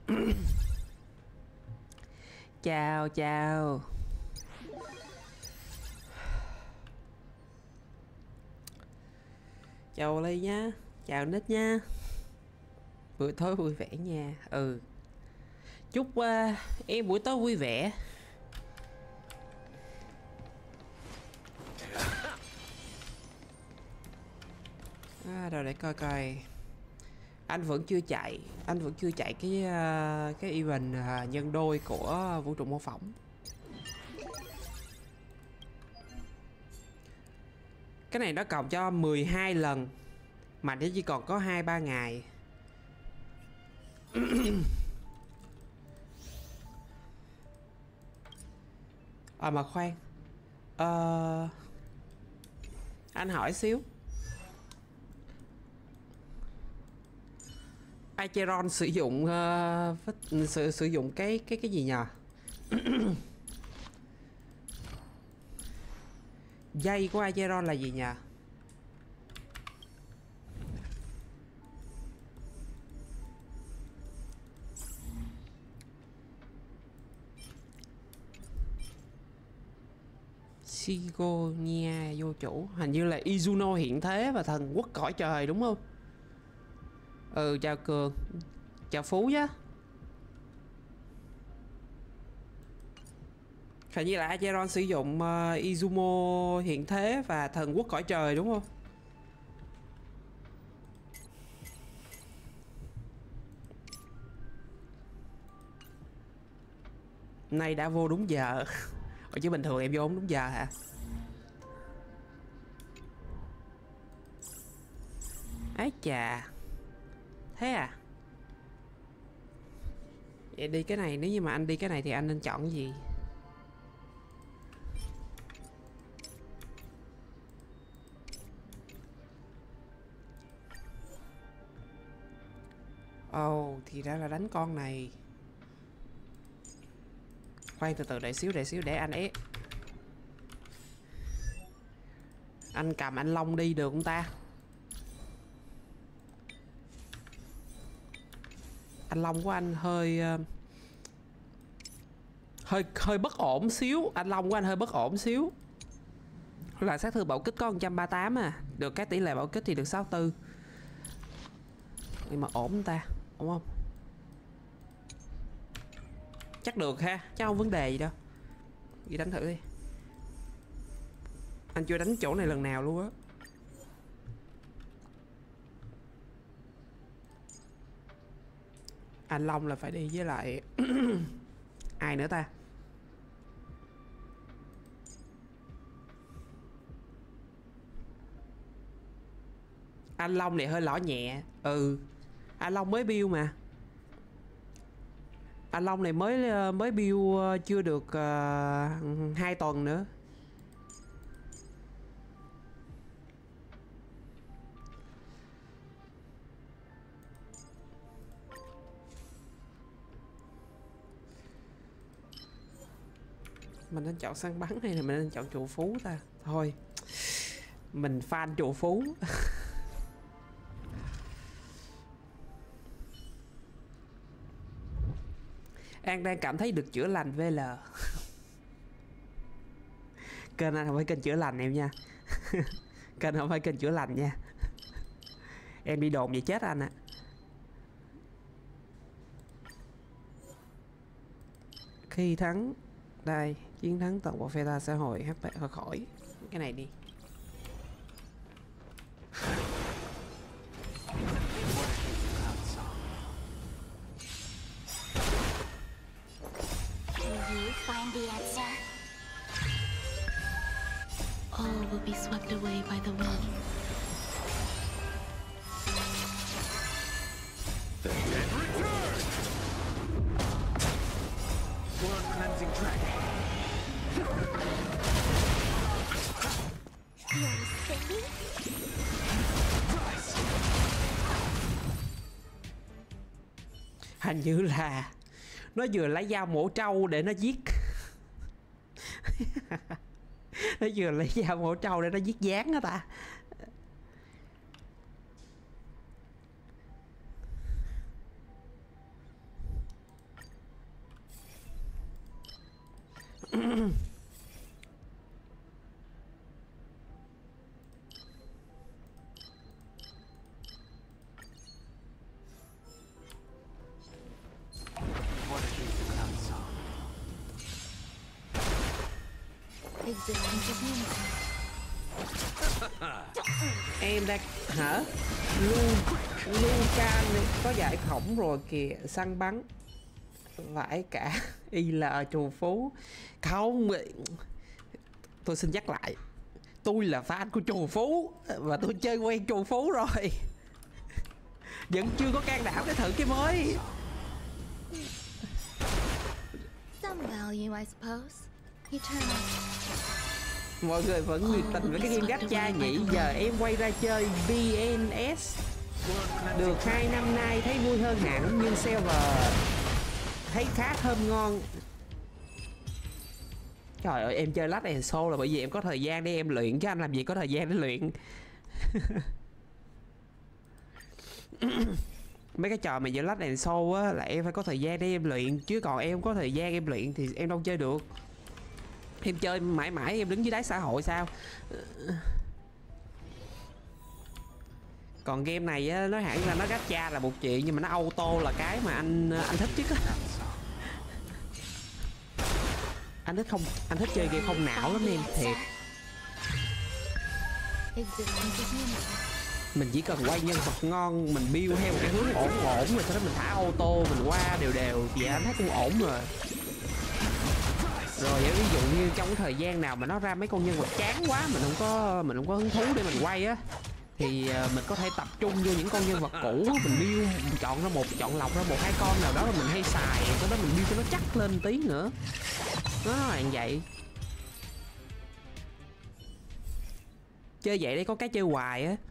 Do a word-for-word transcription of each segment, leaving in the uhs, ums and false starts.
Chào chào. Chào Ly nhá. Chào Nick nhá. Buổi tối vui vẻ nha. Ừ. Chúc uh, em buổi tối vui vẻ. À, rồi để coi coi. Anh vẫn chưa chạy. Anh vẫn chưa chạy cái uh, cái event uh, nhân đôi của vũ trụ mô phỏng. Cái này nó cộng cho mười hai lần mà nó chỉ còn có hai ba ngày. À mà khoan. Ờ... Anh hỏi xíu. Acheron sử dụng uh, sử, sử dụng cái cái cái gì nhờ? Dây của Acheron là gì nhờ? Sigonia vô chủ. Hình như là Izuno hiện thế và thần quốc cõi trời đúng không? Ừ, chào Cường. Chào Phú chứ. Hình như là Acheron sử dụng uh, Izumo hiện thế và thần quốc cõi trời đúng không? Nay đã vô đúng giờ. Ủa chứ bình thường em vô không đúng giờ hả? Ái chà. Thế à? Vậy đi cái này, nếu như mà anh đi cái này thì anh nên chọn cái gì? Ồ, oh, thì ra là đánh con này. Khoan từ từ để xíu để xíu để anh ấy. Anh cầm anh Long đi được không ta? Anh Long của anh hơi uh, hơi hơi bất ổn xíu. Anh Long của anh hơi bất ổn xíu. Là sát thương bạo kích có một trăm ba mươi tám à. Được cái tỷ lệ bạo kích thì được sáu mươi tư. Nhưng mà ổn không ta? Ổn không? Chắc được ha. Chắc không vấn đề gì đâu. Đi đánh thử đi. Anh chưa đánh chỗ này lần nào luôn á. Anh Long là phải đi với lại ai nữa ta? Anh Long này hơi lỏ nhẹ. Ừ. Anh Long mới build mà. Anh Long này mới mới build chưa được uh, hai tuần nữa. Mình nên chọn săn bắn hay là mình nên chọn trụ phú ta? Thôi mình fan trụ phú. An đang cảm thấy được chữa lành vê lờ. Kênh anh không phải kênh chữa lành em nha. Kênh không phải kênh chữa lành nha. Em đi đồn vậy chết anh ạ. À. Khi thắng đây, chiến thắng toàn bộ phe ta sẽ hồi hát pê khỏi. Cái này đi. Find the answer. All will be swept away by the wind. The dead return. Blood cleansing dragon. You're singing? Hình như là nó vừa lấy dao mổ trâu để nó giết. Nó vừa lấy dao mổ trâu để nó giết gián đó ta. Existence of unity. Em đang hả? Lu Lucan có giải khổng rồi kìa, săn bắn vãi cả. Y là trù phú không. Tôi xin nhắc lại, tôi là fan của trù phú và tôi chơi quen trù phú rồi. Vẫn chưa có can đảm để thử cái mới. Some value, I suppose. Eternal. Mọi người vẫn nhiệt tình với cái game gacha nhỉ. Giờ em quay ra chơi bê en ét được hai năm nay thấy vui hơn hẳn, nhưng server thấy khá thơm ngon. Trời ơi, em chơi Last and Soul là bởi vì em có thời gian để em luyện, chứ anh làm gì có thời gian để luyện. Mấy cái trò mà giữa Last and Soul á là em phải có thời gian để em luyện, chứ còn em không có thời gian em luyện thì em đâu chơi được. Em chơi mãi mãi em đứng dưới đáy xã hội sao. Còn game này á, nói hẳn là nó gacha là một chuyện, nhưng mà nó auto là cái mà anh anh thích chứ. Anh thích không, anh thích chơi game không não lắm em, thiệt. Mình chỉ cần quay nhân vật ngon, mình build theo một cái hướng ổn ổn rồi sau đó mình thả auto, mình qua đều đều vậy anh thấy cũng ổn rồi. Rồi ví dụ như trong cái thời gian nào mà nó ra mấy con nhân vật chán quá, mình không có mình không có hứng thú để mình quay á, thì mình có thể tập trung vô những con nhân vật cũ, mình build, mình chọn ra một chọn lọc ra một hai con nào đó mà mình hay xài, sau đó mình build cho nó chắc lên tí nữa. Nó là vậy. Chơi vậy để có cái chơi hoài á.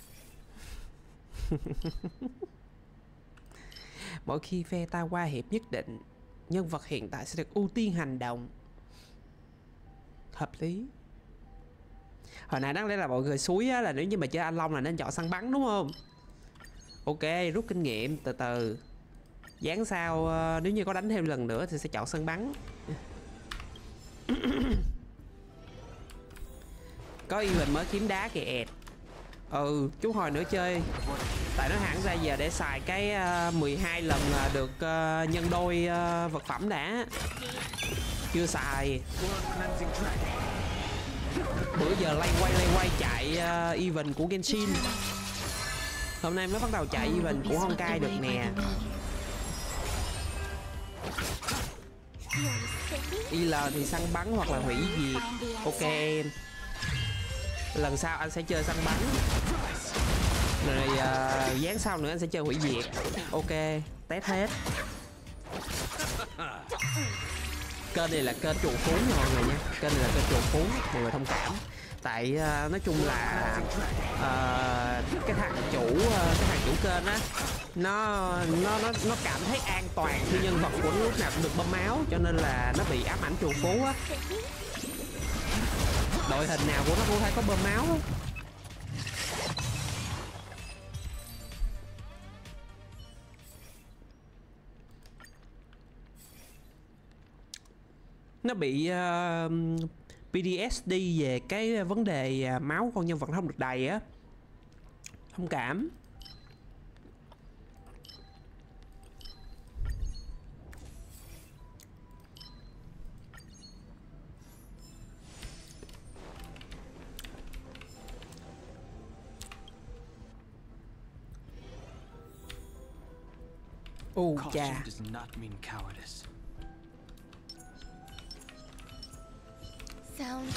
Mỗi khi phe ta qua hiệp nhất định, nhân vật hiện tại sẽ được ưu tiên hành động. Hợp lý. Hồi nãy đáng lẽ là mọi người xúi á, là nếu như mà chơi anh Long là nên chọn săn bắn đúng không? Ok, rút kinh nghiệm từ từ. Dán sao nếu như có đánh thêm lần nữa thì sẽ chọn săn bắn. Có event mới kiếm đá kìa ẹt. Ừ, chút hồi nữa chơi. Tại nó hẳn ra giờ để xài cái uh, mười hai lần được uh, nhân đôi uh, vật phẩm đã. Chưa xài. Bữa giờ lay quay lay quay chạy uh, event của Genshin. Hôm nay mới bắt đầu chạy event của Honkai được nè. i lờ thì săn bắn hoặc là hủy diệt. Ok em. Lần sau anh sẽ chơi săn bắn. Rồi uh, dán sau nữa anh sẽ chơi hủy diệt. Ok, test hết. Kênh này là kênh trù phú mọi người nha. Kênh này là kênh trù phú, mọi người thông cảm. Tại uh, nói chung là uh, cái thằng chủ uh, cái thằng chủ kênh á, nó nó nó nó cảm thấy an toàn khi nhân vật của nó lúc nào cũng được bơm máu, cho nên là nó bị ám ảnh trù phú á. Đội hình nào của nó cũng phải có bơm máu á. Nó bị uh, pê đê ét đê về cái vấn đề máu con nhân vật nó không được đầy á. Thông cảm. Ô cha. Sound.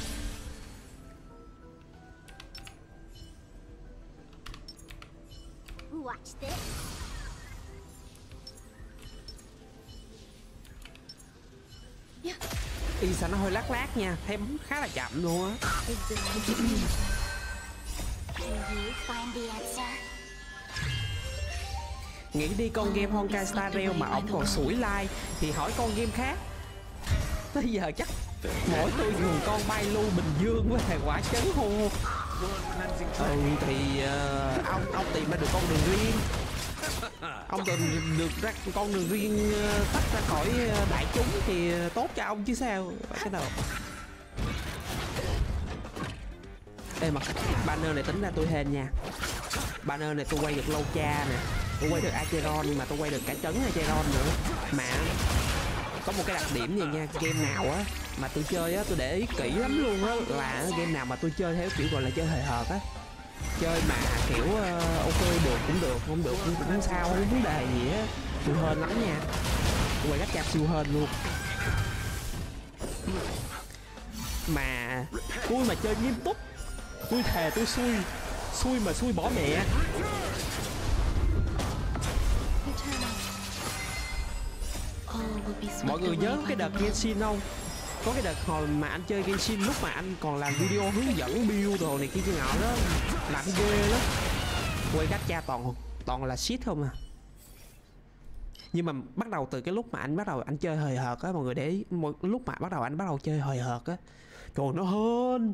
Watch this. Yeah. Y sao nó hơi lác lác nha, thấy bấm khá là chậm luôn á. Nghĩ đi con game Honkai Star Rail mà ổng còn sủi like thì hỏi con game khác. Tới giờ chắc mỗi tôi dùng con bay lưu Bình Dương với thầy quả chấn hô. Ừ thì uh, ông ông tìm ra được con đường riêng. Ông được, được ra con đường riêng tách ra khỏi đại chúng thì tốt cho ông chứ sao. Cái đầu Ê mà banner này tính ra tôi hên nha. Banner này tôi quay được lâu cha nè, tôi quay được Acheron, mà tôi quay được cả trấn Acheron nữa. Mà có một cái đặc điểm gì nha, game nào á mà tôi chơi á, tôi để ý kỹ lắm luôn á, là game nào mà tôi chơi theo kiểu gọi là chơi hời hợt á, chơi mà kiểu uh, ok được cũng được, không được cũng không sao, không vấn đề gì á, tôi hên lắm nha. Tôi quay gắt chạp siêu hên luôn. Mà tôi mà chơi nghiêm túc, tôi thề tôi xui, xui mà xui bỏ mẹ. Mọi người nhớ cái đợt Genshin không? Có cái đợt hồi mà anh chơi Genshin, lúc mà anh còn làm video hướng dẫn build đồ này kia kia nọ đó, làm ghê lắm. Quay gacha toàn toàn là shit không à. Nhưng mà bắt đầu từ cái lúc mà anh bắt đầu anh chơi hời hợt á, mọi người để ý, lúc mà bắt đầu anh bắt đầu chơi hời hợt á, trời nó hên.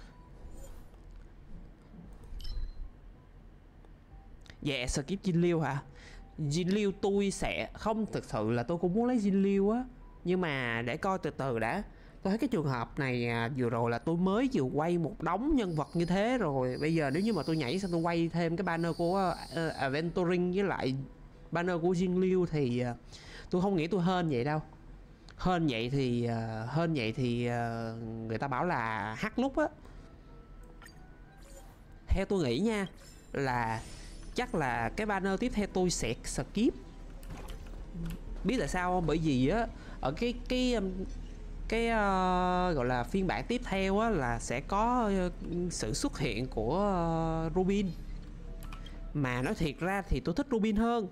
Dạ yeah, skip Jin Liu hả? Jin Liu tôi sẽ không, thực sự là tôi cũng muốn lấy Jin Liu á, nhưng mà để coi từ từ đã. Tôi thấy cái trường hợp này à, vừa rồi là tôi mới vừa quay một đống nhân vật như thế rồi, bây giờ nếu như mà tôi nhảy sang tôi quay thêm cái banner của uh, Aventuring với lại banner của Jin Liu thì uh, tôi không nghĩ tôi hên vậy đâu. Hên vậy thì uh, hên vậy thì uh, người ta bảo là hắt lúc á. Theo tôi nghĩ nha, là chắc là cái banner tiếp theo tôi sẽ skip. Biết tại sao không? Bởi vì á, ở cái cái cái uh, gọi là phiên bản tiếp theo á, là sẽ có uh, sự xuất hiện của uh, Robin. Mà nói thiệt ra thì tôi thích Robin hơn.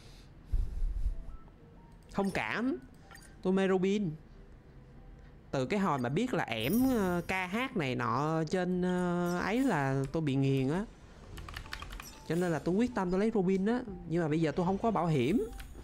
Thông cảm, tôi mê Robin. Từ cái hồi mà biết là ẻm uh, ca hát này nọ trên uh, ấy là tôi bị nghiền á. Cho nên là tôi quyết tâm tôi lấy Robin á. Nhưng mà bây giờ tôi không có bảo hiểm.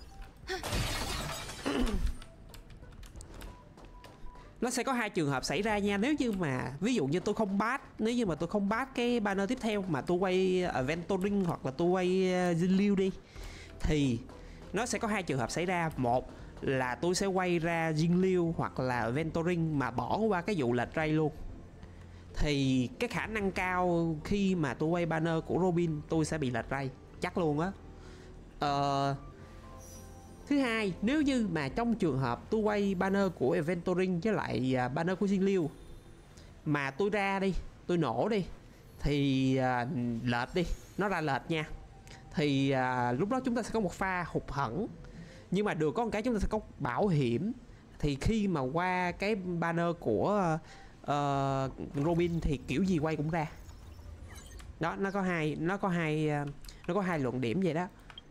Nó sẽ có hai trường hợp xảy ra nha. Nếu như mà ví dụ như tôi không bắt, nếu như mà tôi không bắt cái banner tiếp theo mà tôi quay Aventuring hoặc là tôi quay Jin Liu đi, thì nó sẽ có hai trường hợp xảy ra. Một là tôi sẽ quay ra Jin Liu hoặc là Aventuring mà bỏ qua cái vụ lệch ray luôn. Thì cái khả năng cao khi mà tôi quay banner của Robin tôi sẽ bị lệch ray, chắc luôn á. Ờ... Thứ hai, nếu như mà trong trường hợp tôi quay banner của Aventuring với lại uh, banner của Jin Liu mà tôi ra đi, tôi nổ đi, thì uh, lệch đi, nó ra lệch nha, thì uh, lúc đó chúng ta sẽ có một pha hụt hẫng. Nhưng mà được có một cái chúng ta sẽ có bảo hiểm. Thì khi mà qua cái banner của uh, Robin thì kiểu gì quay cũng ra. Đó, nó có hai, nó có hai, uh, nó có hai luận điểm vậy đó.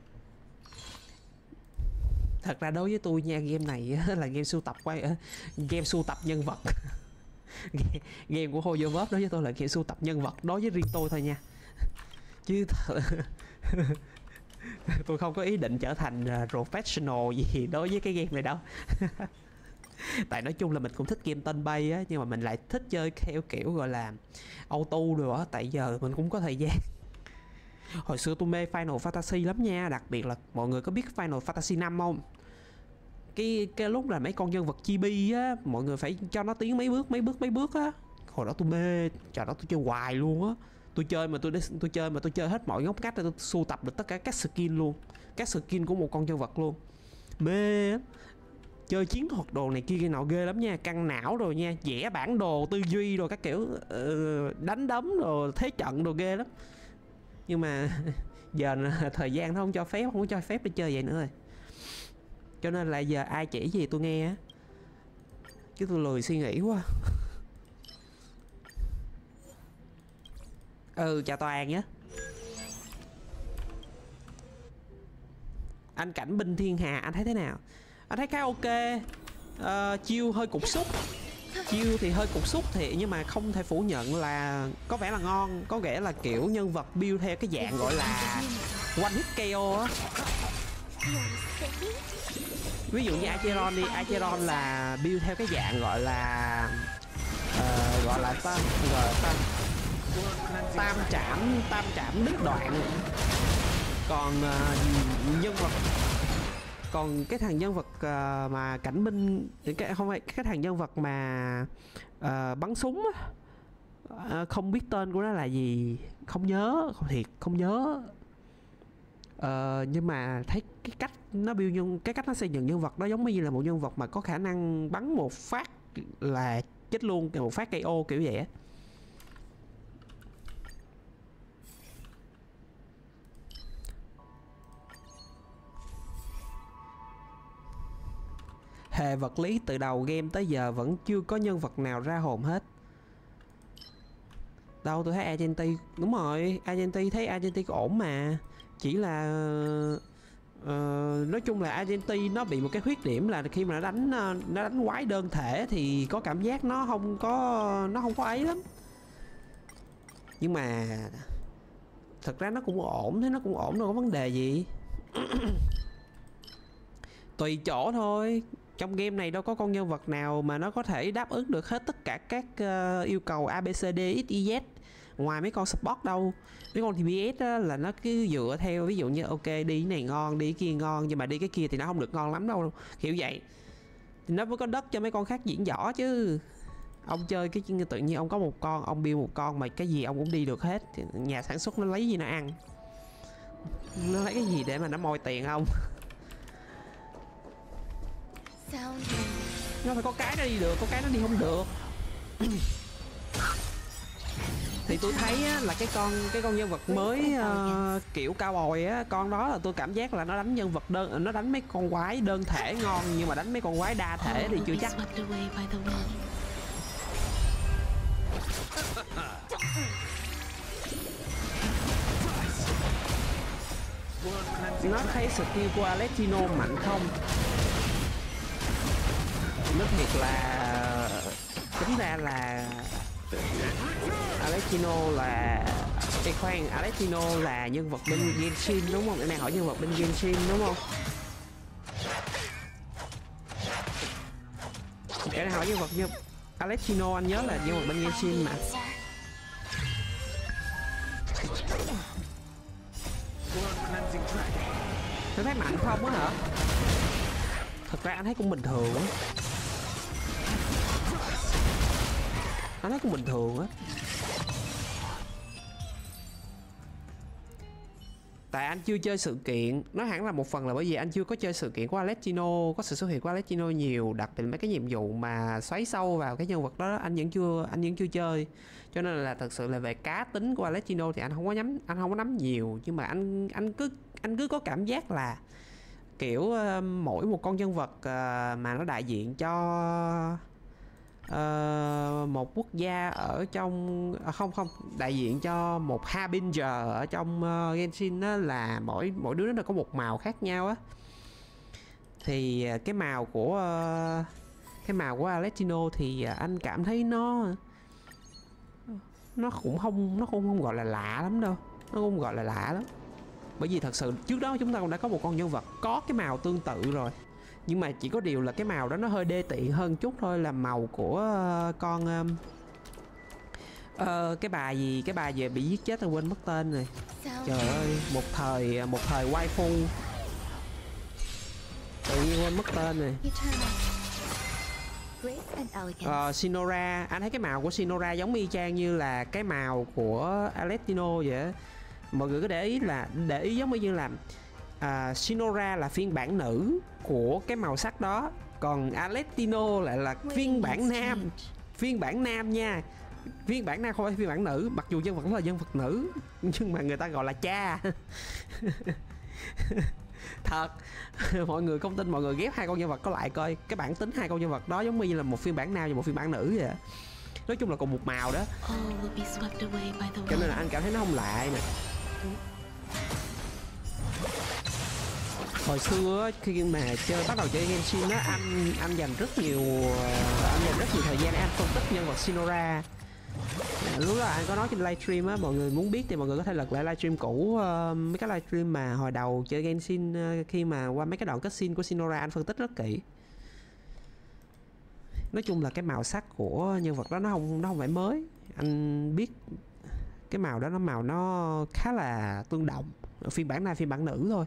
Thật ra đối với tôi nha, game này là game sưu tập quay game sưu tập nhân vật. Game của Hoyo Verb đối với tôi là game sưu tập nhân vật đối với riêng tôi thôi nha. Chứ thật... tôi không có ý định trở thành professional gì đối với cái game này đâu. Tại nói chung là mình cũng thích game tên bay á, nhưng mà mình lại thích chơi theo kiểu gọi là auto rồi á. Tại giờ mình cũng có thời gian. Hồi xưa tôi mê Final Fantasy lắm nha. Đặc biệt là mọi người có biết Final Fantasy năm không? Cái cái lúc là mấy con nhân vật chibi á, mọi người phải cho nó tiến mấy bước mấy bước mấy bước á. Hồi đó tôi mê, trời đó tôi chơi hoài luôn á. Tôi chơi mà tôi tôi chơi mà tôi chơi hết mọi ngóc ngách, tôi sưu tập được tất cả các skin luôn. Các skin của một con nhân vật luôn. Mê á. Chơi chiến thuật đồ này kia kia nọ ghê lắm nha, căng não rồi nha, vẽ bản đồ tư duy rồi các kiểu, uh, đánh đấm rồi thế trận đồ ghê lắm. Nhưng mà giờ thời gian nó không cho phép, không có cho phép để chơi vậy nữa rồi. Cho nên là giờ ai chỉ gì tôi nghe á, chứ tôi lười suy nghĩ quá. Ừ, chào Toàn nhé. Anh Cảnh Binh Thiên Hà, anh thấy thế nào? Anh thấy khá ok. uh, Chiêu hơi cục xúc. Chiêu thì hơi cục xúc thiệt, nhưng mà không thể phủ nhận là có vẻ là ngon. Có vẻ là kiểu nhân vật build theo cái dạng gọi là one hit ca o á. Ví dụ như Acheron đi, Acheron là build theo cái dạng gọi là uh, gọi là tam gọi là tam tam trảm tam trảm đứt đoạn. Còn uh, nhân vật còn cái thằng nhân vật uh, mà cảnh binh cái không phải cái thằng nhân vật mà uh, bắn súng á, uh, không biết tên của nó là gì, không nhớ, không thiệt không nhớ. Uh, nhưng mà thấy cái cách nó build nhân cái cách nó xây dựng nhân vật đó giống như là một nhân vật mà có khả năng bắn một phát là chết luôn, một phát ca o kiểu vậy á. Hệ vật lý từ đầu game tới giờ vẫn chưa có nhân vật nào ra hồn hết. Đâu tôi thấy Argenti, đúng rồi, Argenti thấy Argenti có ổn mà. Chỉ là uh, nói chung là Argenti nó bị một cái khuyết điểm là khi mà nó đánh nó đánh quái đơn thể thì có cảm giác nó không có nó không có ấy lắm. Nhưng mà thật ra nó cũng ổn, thế nó cũng ổn, đâu có vấn đề gì. Tùy chỗ thôi. Trong game này đâu có con nhân vật nào mà nó có thể đáp ứng được hết tất cả các uh, yêu cầu A B C D X Y Z ngoài mấy con support đâu. Mấy con T P S á, là nó cứ dựa theo ví dụ như ok đi cái này ngon, đi cái kia ngon, nhưng mà đi cái kia thì nó không được ngon lắm đâu, kiểu vậy. Thì nó mới có đất cho mấy con khác diễn võ chứ. Ông chơi cái tự nhiên ông có một con, ông build một con mà cái gì ông cũng đi được hết, nhà sản xuất nó lấy gì nó ăn, nó lấy cái gì để mà nó moi tiền không? Nó phải có cái nó đi được, có cái nó đi không được. Thì tôi thấy á, là cái con cái con nhân vật mới uh, kiểu cao bồi á, con đó là tôi cảm giác là nó đánh nhân vật đơn, nó đánh mấy con quái đơn thể ngon, nhưng mà đánh mấy con quái đa thể thì chưa chắc. Nó thấy skill của Alessino mạnh không? Nói thiệt là tính ra là Alessino là Ê khoan, Alessino là nhân vật bên Genshin đúng không? Em đang hỏi nhân vật bên Genshin đúng không? Em đang hỏi nhân vật như Alessino, anh nhớ là nhân vật bên Genshin mà. Tôi thấy mạnh không á hả? Thật ra anh thấy cũng bình thường á. Anh thấy cũng bình thường á. Tại anh chưa chơi sự kiện, nói hẳn là một phần là bởi vì anh chưa có chơi sự kiện của Alessino, có sự xuất hiện của Alessino nhiều, đặc biệt mấy cái nhiệm vụ mà xoáy sâu vào cái nhân vật đó, đó anh vẫn chưa anh vẫn chưa chơi. Cho nên là thật sự là về cá tính của Alessino thì anh không có nhắm anh không có nắm nhiều, nhưng mà anh anh cứ anh cứ có cảm giác là kiểu uh, mỗi một con nhân vật uh, mà nó đại diện cho uh, một quốc gia ở trong à, không không đại diện cho một Harbinger ở trong uh, Genshin đó, là mỗi mỗi đứa nó có một màu khác nhau á. Thì uh, cái màu của uh, cái màu của Alessino thì uh, anh cảm thấy nó nó cũng không nó cũng không gọi là lạ lắm đâu, nó không gọi là lạ lắm. Bởi vì thật sự trước đó chúng ta cũng đã có một con nhân vật có cái màu tương tự rồi, nhưng mà chỉ có điều là cái màu đó nó hơi đê tiện hơn chút thôi, là màu của uh, con uh, uh, cái bà gì cái bà về bị giết chết, tôi quên mất tên rồi. Trời ơi, một thời một thời waifu tự nhiên quên mất tên rồi. Uh, Sinora, anh thấy cái màu của Sinora giống y chang như là cái màu của Alessino vậy á. Mọi người có để ý là để ý giống như là uh, Sinora là phiên bản nữ của cái màu sắc đó, còn Alessino lại là phiên bản nam, phiên bản nam nha, phiên bản nam không phải phiên bản nữ, mặc dù nhân vật vẫn là nhân vật nữ nhưng mà người ta gọi là cha. Thật. Mọi người không tin, mọi người ghép hai con nhân vật có lại coi cái bản tính hai con nhân vật đó giống như là một phiên bản nam và một phiên bản nữ vậy. Nói chung là cùng một màu đó, cho nên là anh cảm thấy nó không lạ nè. Hồi xưa khi mà chơi bắt đầu chơi Genshin á, anh anh dành rất nhiều anh dành rất nhiều thời gian để anh phân tích nhân vật Sinora. Lúc đó anh có nói trên livestream á, mọi người muốn biết thì mọi người có thể lật lại livestream cũ, uh, mấy cái livestream mà hồi đầu chơi Genshin, uh, khi mà qua mấy cái đoạn cutscene của Sinora anh phân tích rất kỹ. Nói chung là cái màu sắc của nhân vật đó nó không nó không phải mới, anh biết cái màu đó nó màu nó khá là tương đồng, phiên bản nam phiên bản nữ thôi.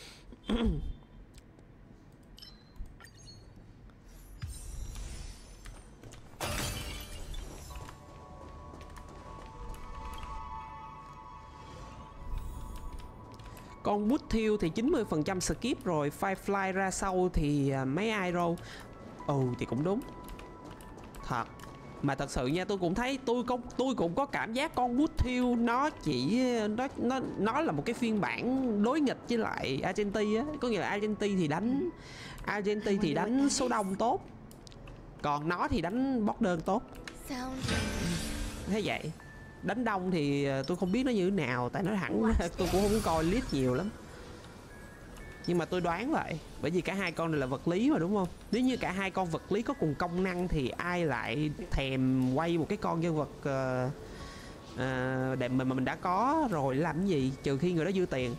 Con bút thiêu thì chín mươi phần trăm skip rồi, Firefly ra sau thì mấy Aero. Ừ thì cũng đúng. Thật. Mà thật sự nha, tôi cũng thấy tôi cũng tôi cũng có cảm giác con bút thiêu nó chỉ nó nó nó là một cái phiên bản đối nghịch với lại Argenti á, có nghĩa là Argenti thì đánh Argenti thì đánh số đông tốt, còn nó thì đánh bot đơn tốt. Thế vậy. Đánh đông thì tôi không biết nó như thế nào, tại nó hẳn tôi cũng không coi list nhiều lắm. Nhưng mà tôi đoán vậy, bởi vì cả hai con này là vật lý mà đúng không? Nếu như cả hai con vật lý có cùng công năng thì ai lại thèm quay một cái con nhân vật uh, uh, để mà mình đã có rồi làm cái gì, trừ khi người đó dư tiền.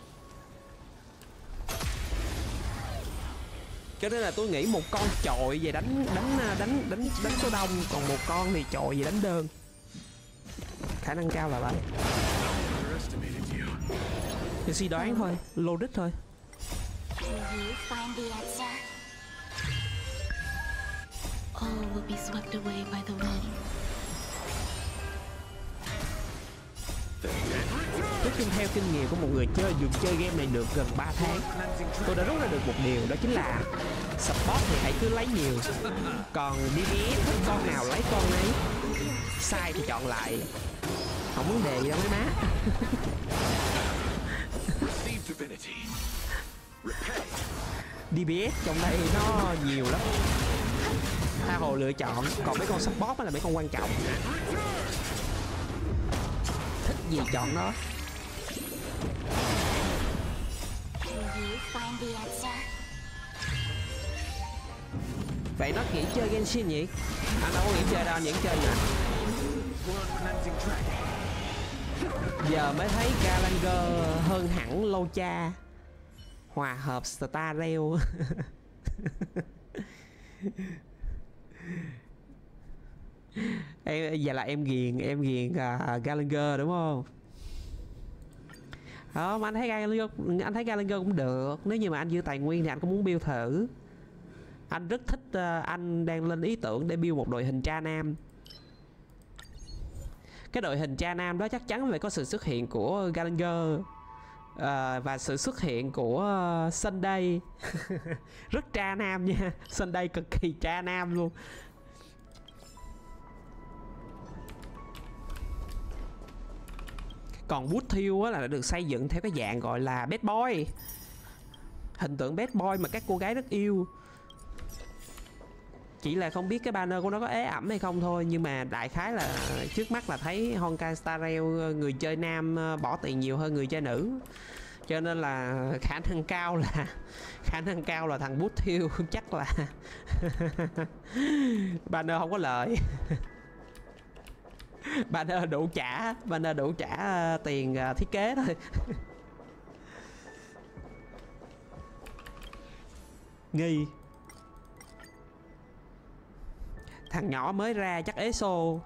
Cho nên là tôi nghĩ một con chọi về đánh đánh đánh đánh đánh số đông, còn một con thì chọi về đánh đơn. Khả năng cao là vậy. Thì suy đoán thôi, logic thôi. Can you find the answer? All will be swept away by the wind. Nói chung theo kinh nghiệm của một người chơi dùng chơi game này được gần ba tháng, tôi đã rút ra được một điều, đó chính là support thì hãy cứ lấy nhiều, còn đê pê ét thích con nào lấy con ấy, sai thì chọn lại, không vấn đề gì đâu mấy má. đê pê ét trong đây nó nhiều lắm, tha hồ lựa chọn, còn mấy con support là mấy con quan trọng, thích gì chọn đó. Vậy nó nghĩ chơi Genshin nhỉ? Anh đâu có nghĩ chơi đâu, anh vẫn chơi nè. Giờ mới thấy Gallagher hơn hẳn Locha, hòa hợp Star Rail. Em giờ là em ghiền em ghiền uh, Gallagher đúng không? Đó, mà anh thấy Gallagher, anh thấy Gallagher cũng được. Nếu như mà anh dư tài nguyên thì anh cũng muốn build thử. Anh rất thích, uh, anh đang lên ý tưởng để build một đội hình cha nam. Cái đội hình cha nam đó chắc chắn phải có sự xuất hiện của Gallagher uh, và sự xuất hiện của uh, Sunday. Rất cha nam nha. Sunday cực kỳ cha nam luôn. Còn Wood Thiêu á là đã được xây dựng theo cái dạng gọi là bad boy, hình tượng bad boy mà các cô gái rất yêu. Chỉ là không biết cái banner của nó có ế ẩm hay không thôi. Nhưng mà đại khái là trước mắt là thấy Honkai Star Rail người chơi nam bỏ tiền nhiều hơn người chơi nữ, cho nên là khả năng cao là khả năng cao là thằng Wood Thiêu chắc là banner không có lợi. Banner đủ trả banner đủ trả tiền thiết kế thôi. Nghi thằng nhỏ mới ra chắc ế xô.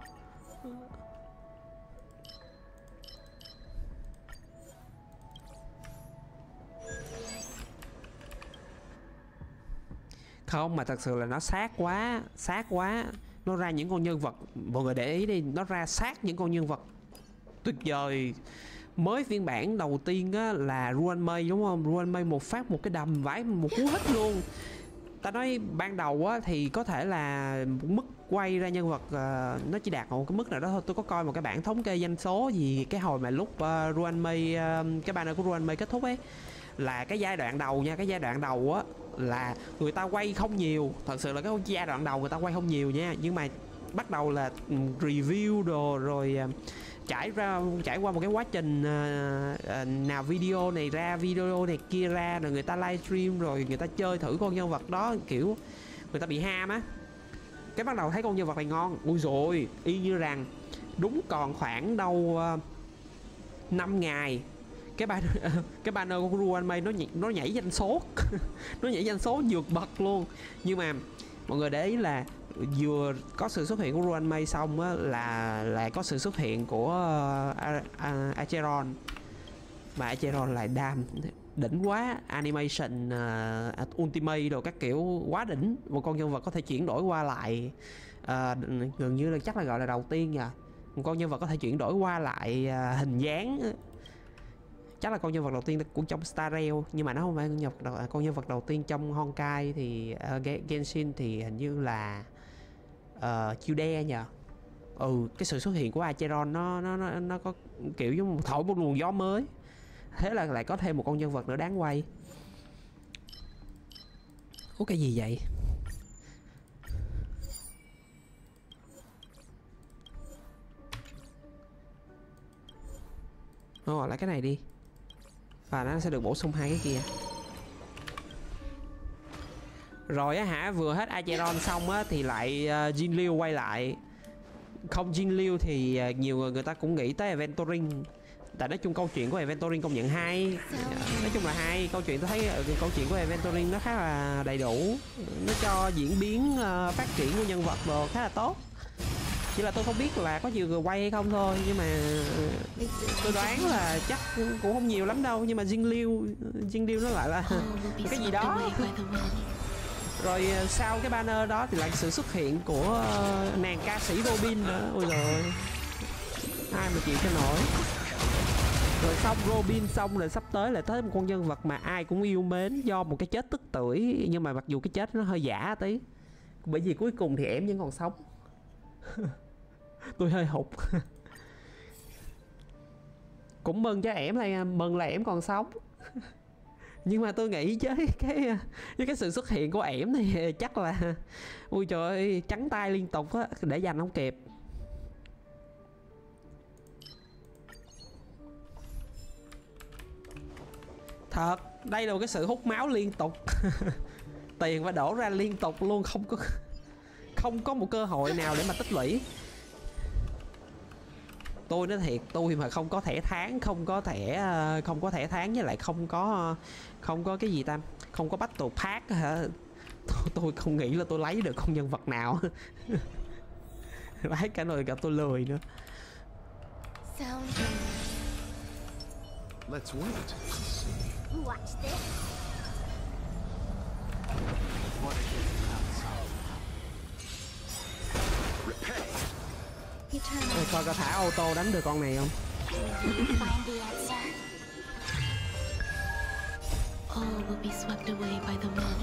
Không, mà thật sự là nó sát quá sát quá nó ra những con nhân vật, mọi người để ý đi, nó ra sát những con nhân vật tuyệt vời. Mới phiên bản đầu tiên á là Ruan Mei đúng không? Ruan Mei một phát một cái đầm vãi một cú hít luôn. Ta nói ban đầu á thì có thể là mức quay ra nhân vật uh, nó chỉ đạt một cái mức nào đó thôi. Tôi có coi một cái bảng thống kê doanh số gì cái hồi mà lúc uh, Ruan Mei uh, cái banner của Ruan Mei kết thúc ấy, là cái giai đoạn đầu nha, cái giai đoạn đầu á là người ta quay không nhiều, thật sự là cái giai đoạn đầu người ta quay không nhiều nha, nhưng mà bắt đầu là review đồ rồi uh, trải ra trải qua một cái quá trình uh, uh, nào video này ra video này kia ra, rồi người ta livestream rồi người ta chơi thử con nhân vật đó, kiểu người ta bị ham á, cái bắt đầu thấy con nhân vật này ngon, ui rồi y như rằng đúng còn khoảng đâu uh, năm ngày cái banner cái banner của Ruan Mei nó nhảy, nó nhảy doanh số nó nhảy doanh số vượt bậc luôn. Nhưng mà mọi người để ý là vừa có sự xuất hiện của Ruan Mei xong á là lại có sự xuất hiện của uh, Acheron, Mà Acheron lại đam đỉnh quá, animation uh, ultimate đồ các kiểu quá đỉnh. Một con nhân vật có thể chuyển đổi qua lại uh, gần như là chắc là gọi là đầu tiên nha. Một con nhân vật có thể chuyển đổi qua lại uh, hình dáng, chắc là con nhân vật đầu tiên của trong Star Rail, nhưng mà nó không phải con nhân vật đầu, con nhân vật đầu tiên trong Honkai thì uh, Genshin thì hình như là uh, Chude nhờ. Ừ, cái sự xuất hiện của Acheron nó nó nó nó có kiểu giống thổi một luồng gió mới. Thế là lại có thêm một con nhân vật nữa đáng quay. Ủa cái gì vậy? Ồ, lại cái này đi. Và nó sẽ được bổ sung hai cái kia. Rồi á hả, vừa hết Acheron xong á thì lại uh, Jin Liu quay lại. Không Jin Liu thì uh, nhiều người người ta cũng nghĩ tới Aventuring. Tại nói chung câu chuyện của Aventuring công nhận hay. Nói chung là hay. Câu chuyện tôi thấy câu chuyện của Aventuring nó khá là đầy đủ. Nó cho diễn biến uh, phát triển của nhân vật đồ khá là tốt. Chỉ là tôi không biết là có nhiều người quay hay không thôi. Nhưng mà tôi đoán là chắc cũng không nhiều lắm đâu. Nhưng mà Jin Liu Jin Liu nó lại là cái gì đó. Rồi sau cái banner đó thì lại sự xuất hiện của uh, nàng ca sĩ Robin nữa. Ôi trời ơi, ai mà chịu cho nổi. Rồi xong Robin xong rồi sắp tới lại tới một con nhân vật mà ai cũng yêu mến do một cái chết tức tưởi. Nhưng mà mặc dù cái chết nó hơi giả tí, bởi vì cuối cùng thì em vẫn còn sống. Tôi hơi hụt. Cũng mừng cho em là mừng là em còn sống. Nhưng mà tôi nghĩ với cái với cái sự xuất hiện của ẻm thì chắc là ui trời ơi, trắng tay liên tục á, để dành không kịp. Thật, đây là một cái sự hút máu liên tục. Tiền phải đổ ra liên tục luôn, không có không có một cơ hội nào để mà tích lũy. Tôi nói thiệt, tôi mà không có thẻ tháng, không có thẻ không có thẻ tháng với lại không có không có cái gì ta, không có battle pass hả, tôi, tôi không nghĩ là tôi lấy được con nhân vật nào. Lấy cả nồi gặp tôi lười nữa. Let's wait. Watch this. Rồi, coi có thả auto đánh được con này không? Find the answer. All will be swept away by the wind.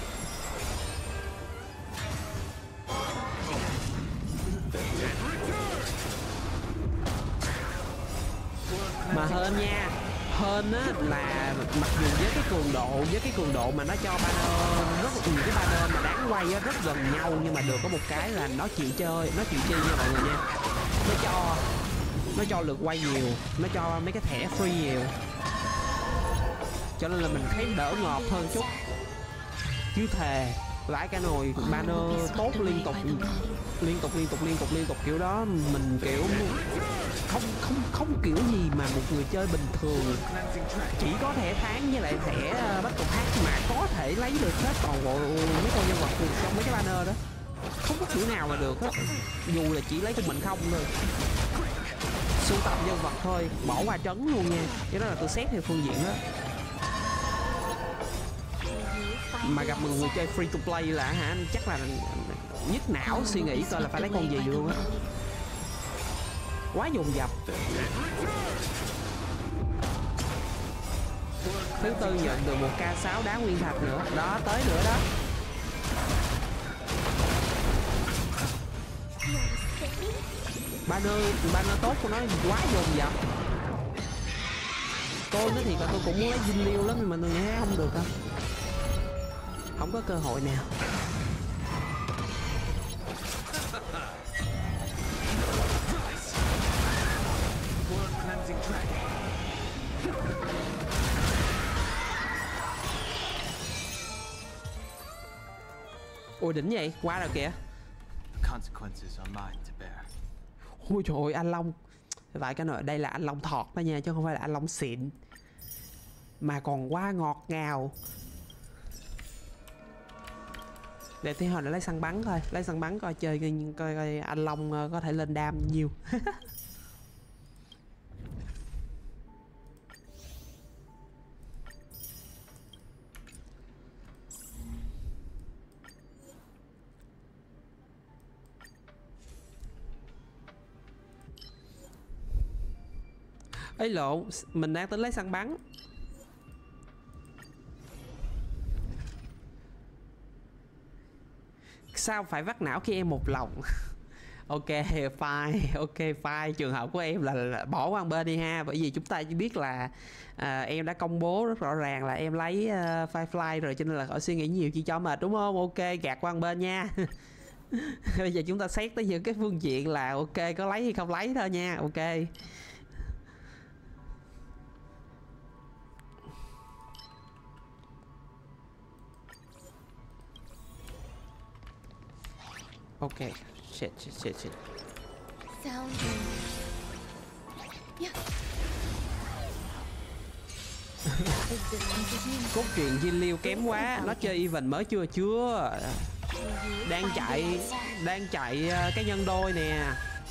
Mà hơn nha, hơn á là mặc dù với cái cường độ với cái cường độ mà nó cho banner rất nhiều cái banner mà đáng quay á, rất gần nhau, nhưng mà được có một cái là nó chịu chơi, nó chịu chơi nha mọi người nha. Nó cho nó cho lượt quay nhiều, nó cho mấy cái thẻ free nhiều, cho nên là mình thấy đỡ ngọt hơn chút. Chứ thề lãi cả nồi banner tốt liên tục liên tục liên tục liên tục liên tục kiểu đó, mình kiểu không không không kiểu gì mà một người chơi bình thường chỉ có thẻ tháng với lại thẻ battle pass mà có thể lấy được hết toàn bộ mấy con nhân vật trong mấy cái banner đó, không có kiểu nào mà được hết, dù là chỉ lấy cho mình không thôi. Sưu tầm nhân vật thôi, bỏ qua trấn luôn nha, cái đó là tôi xét theo phương diện đó. Mà gặp một người chơi free to play là hả, chắc là nhức não suy nghĩ coi là phải lấy con gì luôn á, quá dồn dập. Thứ tư nhận được một K sáu đá nguyên thạch nữa đó, tới nữa đó. Banner banner tốt của nó quá dồn dập. Tôi nói thiệt là tôi cũng muốn lấy Jin Liu lắm, nhưng mà tôi nghĩ không được đâu, không có cơ hội nào. Ôi đỉnh vậy, qua rồi kìa. Ôi trời ơi, anh Long. Vậy cái nội đây là anh Long thọt đó nha, chứ không phải là anh Long xịn. Mà còn quá ngọt ngào. Để tí hồi để lấy săn bắn thôi, lấy săn bắn coi chơi coi, coi, coi anh Long có thể lên đam nhiều. ấy lộn, mình đang tính lấy săn bắn. Sao phải vắt não khi em một lòng? Ok, fine, ok, fine. Trường hợp của em là, là bỏ qua một bên đi ha. Bởi vì chúng ta chỉ biết là à, em đã công bố rất rõ ràng là em lấy uh, Firefly rồi, cho nên là khỏi suy nghĩ nhiều, chỉ cho mệt đúng không? Ok, gạt qua một bên nha. Bây giờ chúng ta xét tới những cái phương diện là ok, có lấy hay không lấy thôi nha. Ok. Ok, shit, shit, shit, shit. Sound. Yeah. Cốt truyện Jin Liu kém quá. Nó chơi event mới chưa? Chưa. Đang chạy Đang chạy uh, cái nhân đôi nè.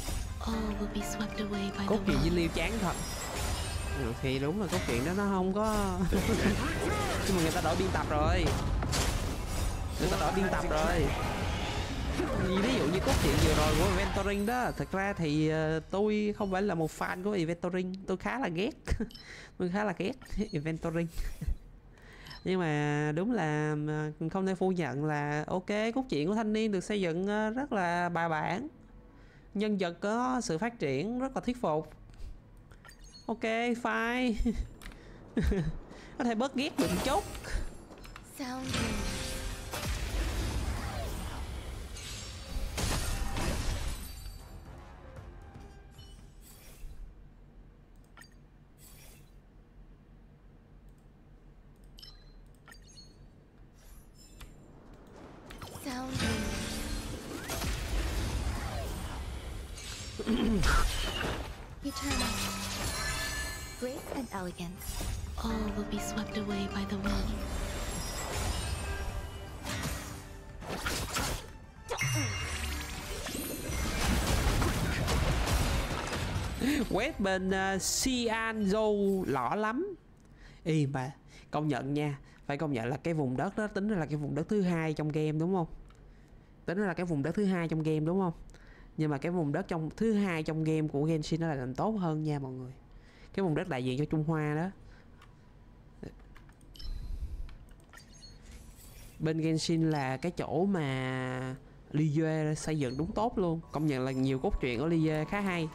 Cốt truyện Jin Liu chán thật. Ừ, thì đúng là cốt truyện đó nó không có. Nhưng mà người ta đổi biên tập rồi. Người ta đổi biên tập rồi. Ví dụ như cốt truyện vừa rồi của Inventoring đó, thật ra thì uh, tôi không phải là một fan của Inventoring, tôi khá là ghét. Tôi khá là ghét Inventoring. Nhưng mà đúng là không thể phủ nhận là ok, cốt truyện của thanh niên được xây dựng rất là bài bản, nhân vật có sự phát triển rất là thuyết phục. Ok, fine. Có thể bớt ghét được một chút. Eternal. Grace and elegance. All will be swept away by the wind. Quét bên uh, Xian Zhou lỏ lắm. Ý mà công nhận nha, phải công nhận là cái vùng đất đó tính ra là cái vùng đất thứ hai trong game đúng không? Tính ra là cái vùng đất thứ hai trong game đúng không? Nhưng mà cái vùng đất trong thứ hai trong game của Genshin nó lại làm tốt hơn nha mọi người. Cái vùng đất đại diện cho Trung Hoa đó. Bên Genshin là cái chỗ mà Liyue xây dựng đúng tốt luôn. Công nhận là nhiều cốt truyện ở Liyue khá hay.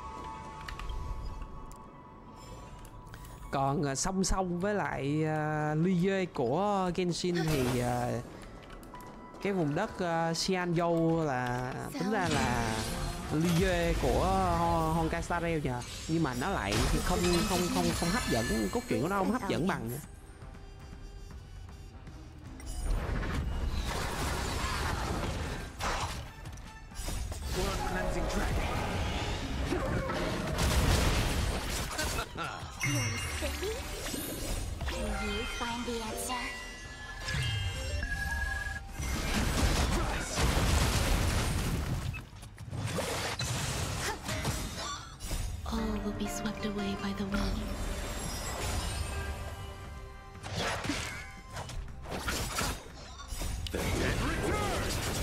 Còn uh, song song với lại uh, Liyue của Genshin thì uh, cái vùng đất uh, Xian Zhou là tính ra là Liyue của Honkai Star Rail nhờ, nhưng mà nó lại không không không không hấp dẫn, cốt truyện của nó không hấp dẫn bằng. You're silly? Can you find the answer? All will be swept away by the wind. The dead return!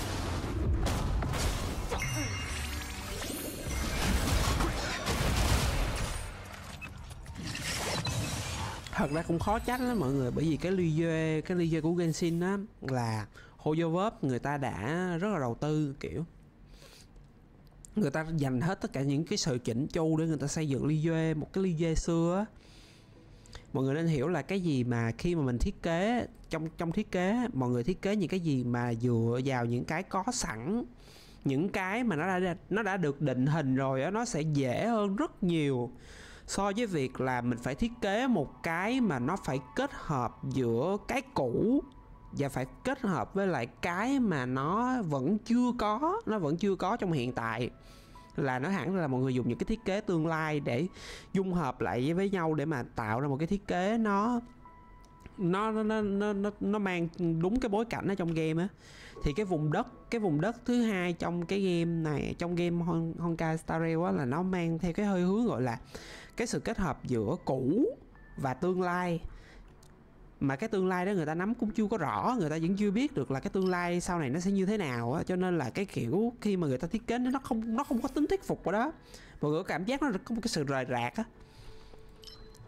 Thật ra cũng khó trách lắm mọi người, bởi vì cái Liyue, cái Liyue của Genshin á là Hoyoverse người ta đã rất là đầu tư, kiểu người ta dành hết tất cả những cái sự chỉnh chu để người ta xây dựng Liyue, một cái Liyue xưa á. Mọi người nên hiểu là cái gì mà khi mà mình thiết kế, trong trong thiết kế mọi người thiết kế những cái gì mà dựa vào những cái có sẵn, những cái mà nó đã nó đã được định hình rồi á, nó sẽ dễ hơn rất nhiều so với việc là mình phải thiết kế một cái mà nó phải kết hợp giữa cái cũ và phải kết hợp với lại cái mà nó vẫn chưa có, nó vẫn chưa có trong hiện tại. Là nói hẳn là mọi người dùng những cái thiết kế tương lai để dung hợp lại với nhau để mà tạo ra một cái thiết kế nó nó nó nó nó nó mang đúng cái bối cảnh ở trong game á. Thì cái vùng đất cái vùng đất thứ hai trong cái game này, trong game Hon- Honkai Star Rail á, là nó mang theo cái hơi hướng gọi là cái sự kết hợp giữa cũ và tương lai. Mà cái tương lai đó người ta nắm cũng chưa có rõ, người ta vẫn chưa biết được là cái tương lai sau này nó sẽ như thế nào á, cho nên là cái kiểu khi mà người ta thiết kế nó không nó không có tính thuyết phục ở đó. Mọi người có cảm giác nó có một cái sự rời rạc á.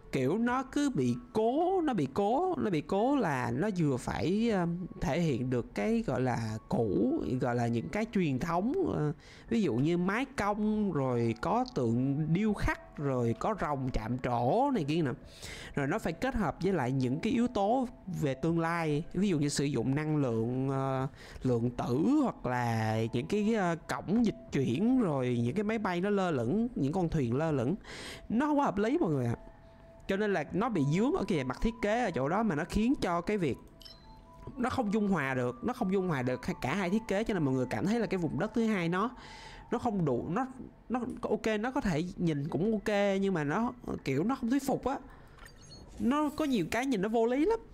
kiểu nó cứ bị cố nó bị cố nó bị cố là nó vừa phải um, thể hiện được cái gọi là cũ, gọi là những cái truyền thống, uh, ví dụ như mái cong, rồi có tượng điêu khắc, rồi có rồng chạm trổ này kia nè, rồi nó phải kết hợp với lại những cái yếu tố về tương lai, ví dụ như sử dụng năng lượng uh, lượng tử, hoặc là những cái uh, cổng dịch chuyển, rồi những cái máy bay nó lơ lửng, những con thuyền lơ lửng. Nó không có hợp lý mọi người ạ. À. Cho nên là nó bị dướng ở cái mặt thiết kế ở chỗ đó, mà nó khiến cho cái việc nó không dung hòa được, nó không dung hòa được cả hai thiết kế, cho nên mọi người cảm thấy là cái vùng đất thứ hai nó nó không đủ, nó nó ok, nó có thể nhìn cũng ok, nhưng mà nó kiểu nó không thuyết phục á, nó có nhiều cái nhìn nó vô lý lắm.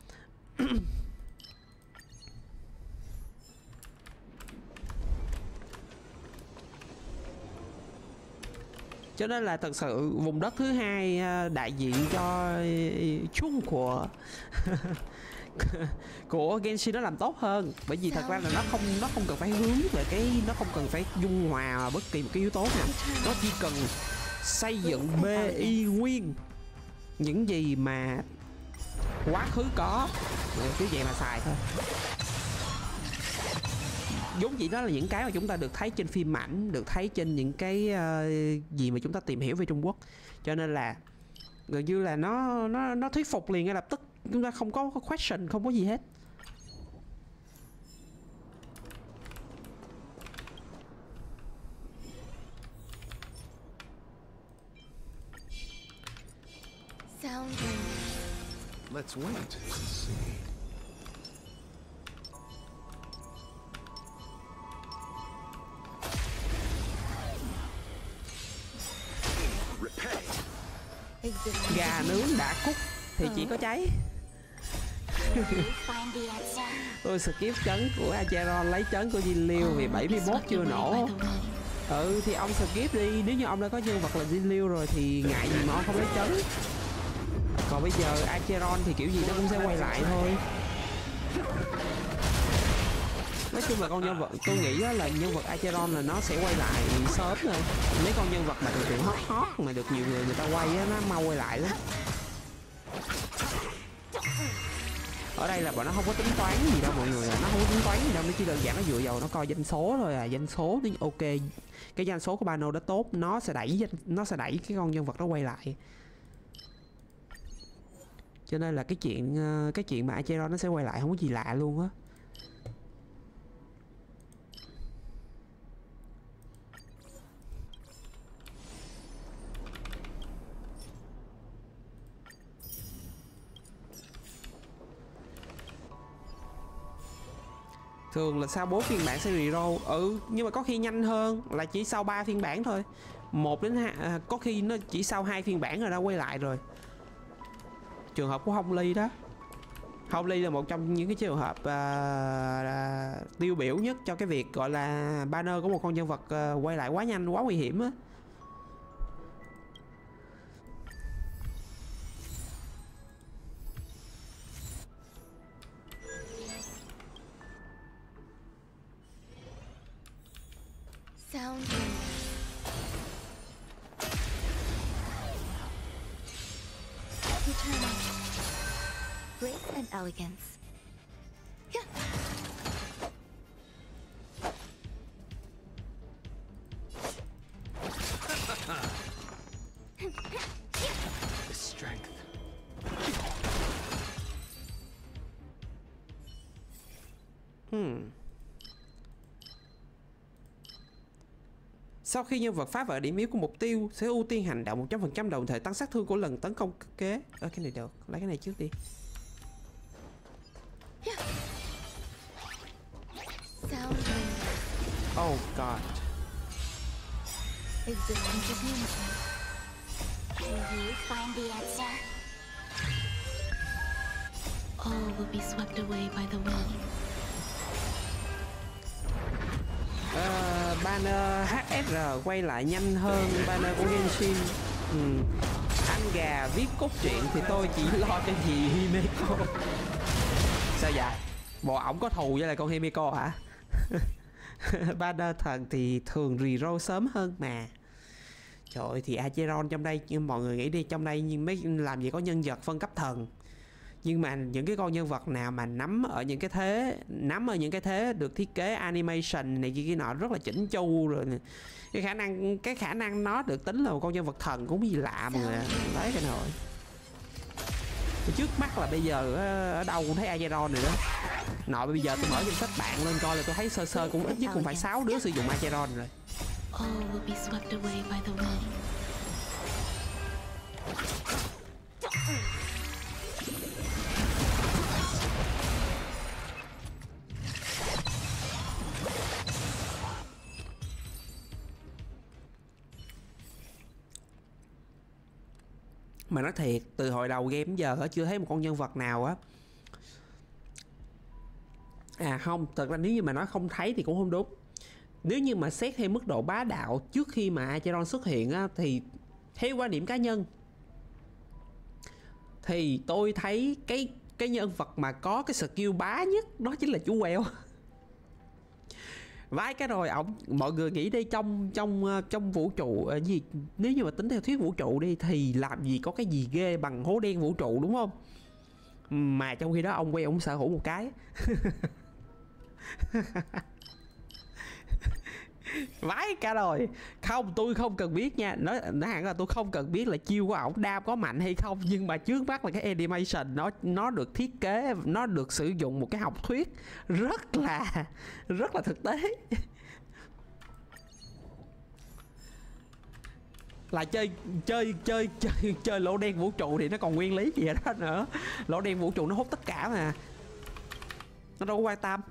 Cho nên là thật sự vùng đất thứ hai đại diện cho Trung của của Genshin nó làm tốt hơn, bởi vì thật ra là nó không nó không cần phải hướng về cái, nó không cần phải dung hòa bất kỳ một cái yếu tố nào, nó chỉ cần xây dựng bê i nguyên những gì mà quá khứ có, cứ vậy mà xài thôi. Vốn dĩ đó là những cái mà chúng ta được thấy trên phim ảnh, được thấy trên những cái uh, gì mà chúng ta tìm hiểu về Trung Quốc, cho nên là gần như là nó nó nó thuyết phục liền ngay lập tức, chúng ta không có question, không có gì hết. Let's wait and see. Gà nướng đã cút thì chỉ có cháy. Tôi skip chấn của Acheron, lấy chấn của Jinliu vì bảy mươi mốt chưa nổ. Ừ thì ông skip đi, nếu như ông đã có nhân vật là Jinliu rồi thì ngại gì mà ông không lấy chấn. Còn bây giờ Acheron thì kiểu gì nó cũng sẽ quay lại thôi. Nói chung là con nhân vật, tôi nghĩ là nhân vật Acheron là nó sẽ quay lại sớm thôi. Mấy con nhân vật mà thường thường hot hot mà được nhiều người người ta quay á, nó mau quay lại lắm. Ở đây là bọn nó không có tính toán gì đâu mọi người, nó không có tính toán gì đâu, nó chỉ đơn giản nó dựa vào nó coi doanh số thôi à, doanh số thì ok, cái doanh số của Bano đó tốt, nó sẽ đẩy nó sẽ đẩy cái con nhân vật đó quay lại. Cho nên là cái chuyện cái chuyện mà Acheron nó sẽ quay lại không có gì lạ luôn á. Thường là sau bốn phiên bản sẽ reroll. Ừ, nhưng mà có khi nhanh hơn là chỉ sau ba phiên bản thôi. Một đến hai, à, có khi nó chỉ sau hai phiên bản rồi đã quay lại rồi. Trường hợp của Hong Lee đó. Hong Lee là một trong những cái trường hợp à, à, tiêu biểu nhất cho cái việc gọi là banner của một con nhân vật à, quay lại quá nhanh, quá nguy hiểm á. Grace and elegance. Strength. Hmm. Sau khi nhân vật phá vỡ điểm yếu của mục tiêu, sẽ ưu tiên hành động một trăm phần trăm đồng thời tăng sát thương của lần tấn công kế. Ơ cái này được, lấy cái này trước đi. Oh god. All will be swept away by the wind. Uh, banner hát ét rờ quay lại nhanh hơn banner của Genshin. Ừ. Anh gà viết cốt truyện thì tôi chỉ lo cho dì Himeko. Sao vậy? Bộ ổng có thù với lại con Himeko hả? Banner thần thì thường reroll sớm hơn mà. Trời ơi, thì Acheron trong đây mọi người nghĩ đi, trong đây nhưng mấy làm gì có nhân vật phân cấp thần. Nhưng mà những cái con nhân vật nào mà nắm ở những cái thế nắm ở những cái thế được thiết kế animation này kia kia nọ rất là chỉnh chu rồi. Cái khả năng cái khả năng nó được tính là một con nhân vật thần cũng gì lạ mọi người. Đấy cái nội. Trước mắt là bây giờ ở đâu cũng thấy Acheron rồi đó. Nội bây giờ tôi mở danh sách bạn lên coi là tôi thấy sơ sơ cũng ít nhất cũng phải sáu đứa sử dụng Acheron rồi. All will be swept away by the wind. Mà nói thiệt, từ hồi đầu game đến giờ chưa thấy một con nhân vật nào á. À không, thật ra nếu như mà nói không thấy thì cũng không đúng. Nếu như mà xét theo mức độ bá đạo trước khi mà Acheron xuất hiện á, thì theo quan điểm cá nhân thì tôi thấy cái cái nhân vật mà có cái skill bá nhất đó chính là chú queo. Vãi cái rồi ổng, mọi người nghĩ đi, trong trong trong vũ trụ gì, nếu như mà tính theo thuyết vũ trụ đi thì làm gì có cái gì ghê bằng hố đen vũ trụ đúng không? Mà trong khi đó ông queo ông sở hữu một cái. Vãi cả rồi. Không, tôi không cần biết nha. Nói nói hẳn là tôi không cần biết là chiêu của ổng đam có mạnh hay không, nhưng mà trước mắt là cái animation nó nó được thiết kế, nó được sử dụng một cái học thuyết rất là rất là thực tế. Là chơi chơi chơi chơi chơi lỗ đen vũ trụ thì nó còn nguyên lý gì đó nữa. Lỗ đen vũ trụ nó hút tất cả mà. Nó đâu có quan tâm.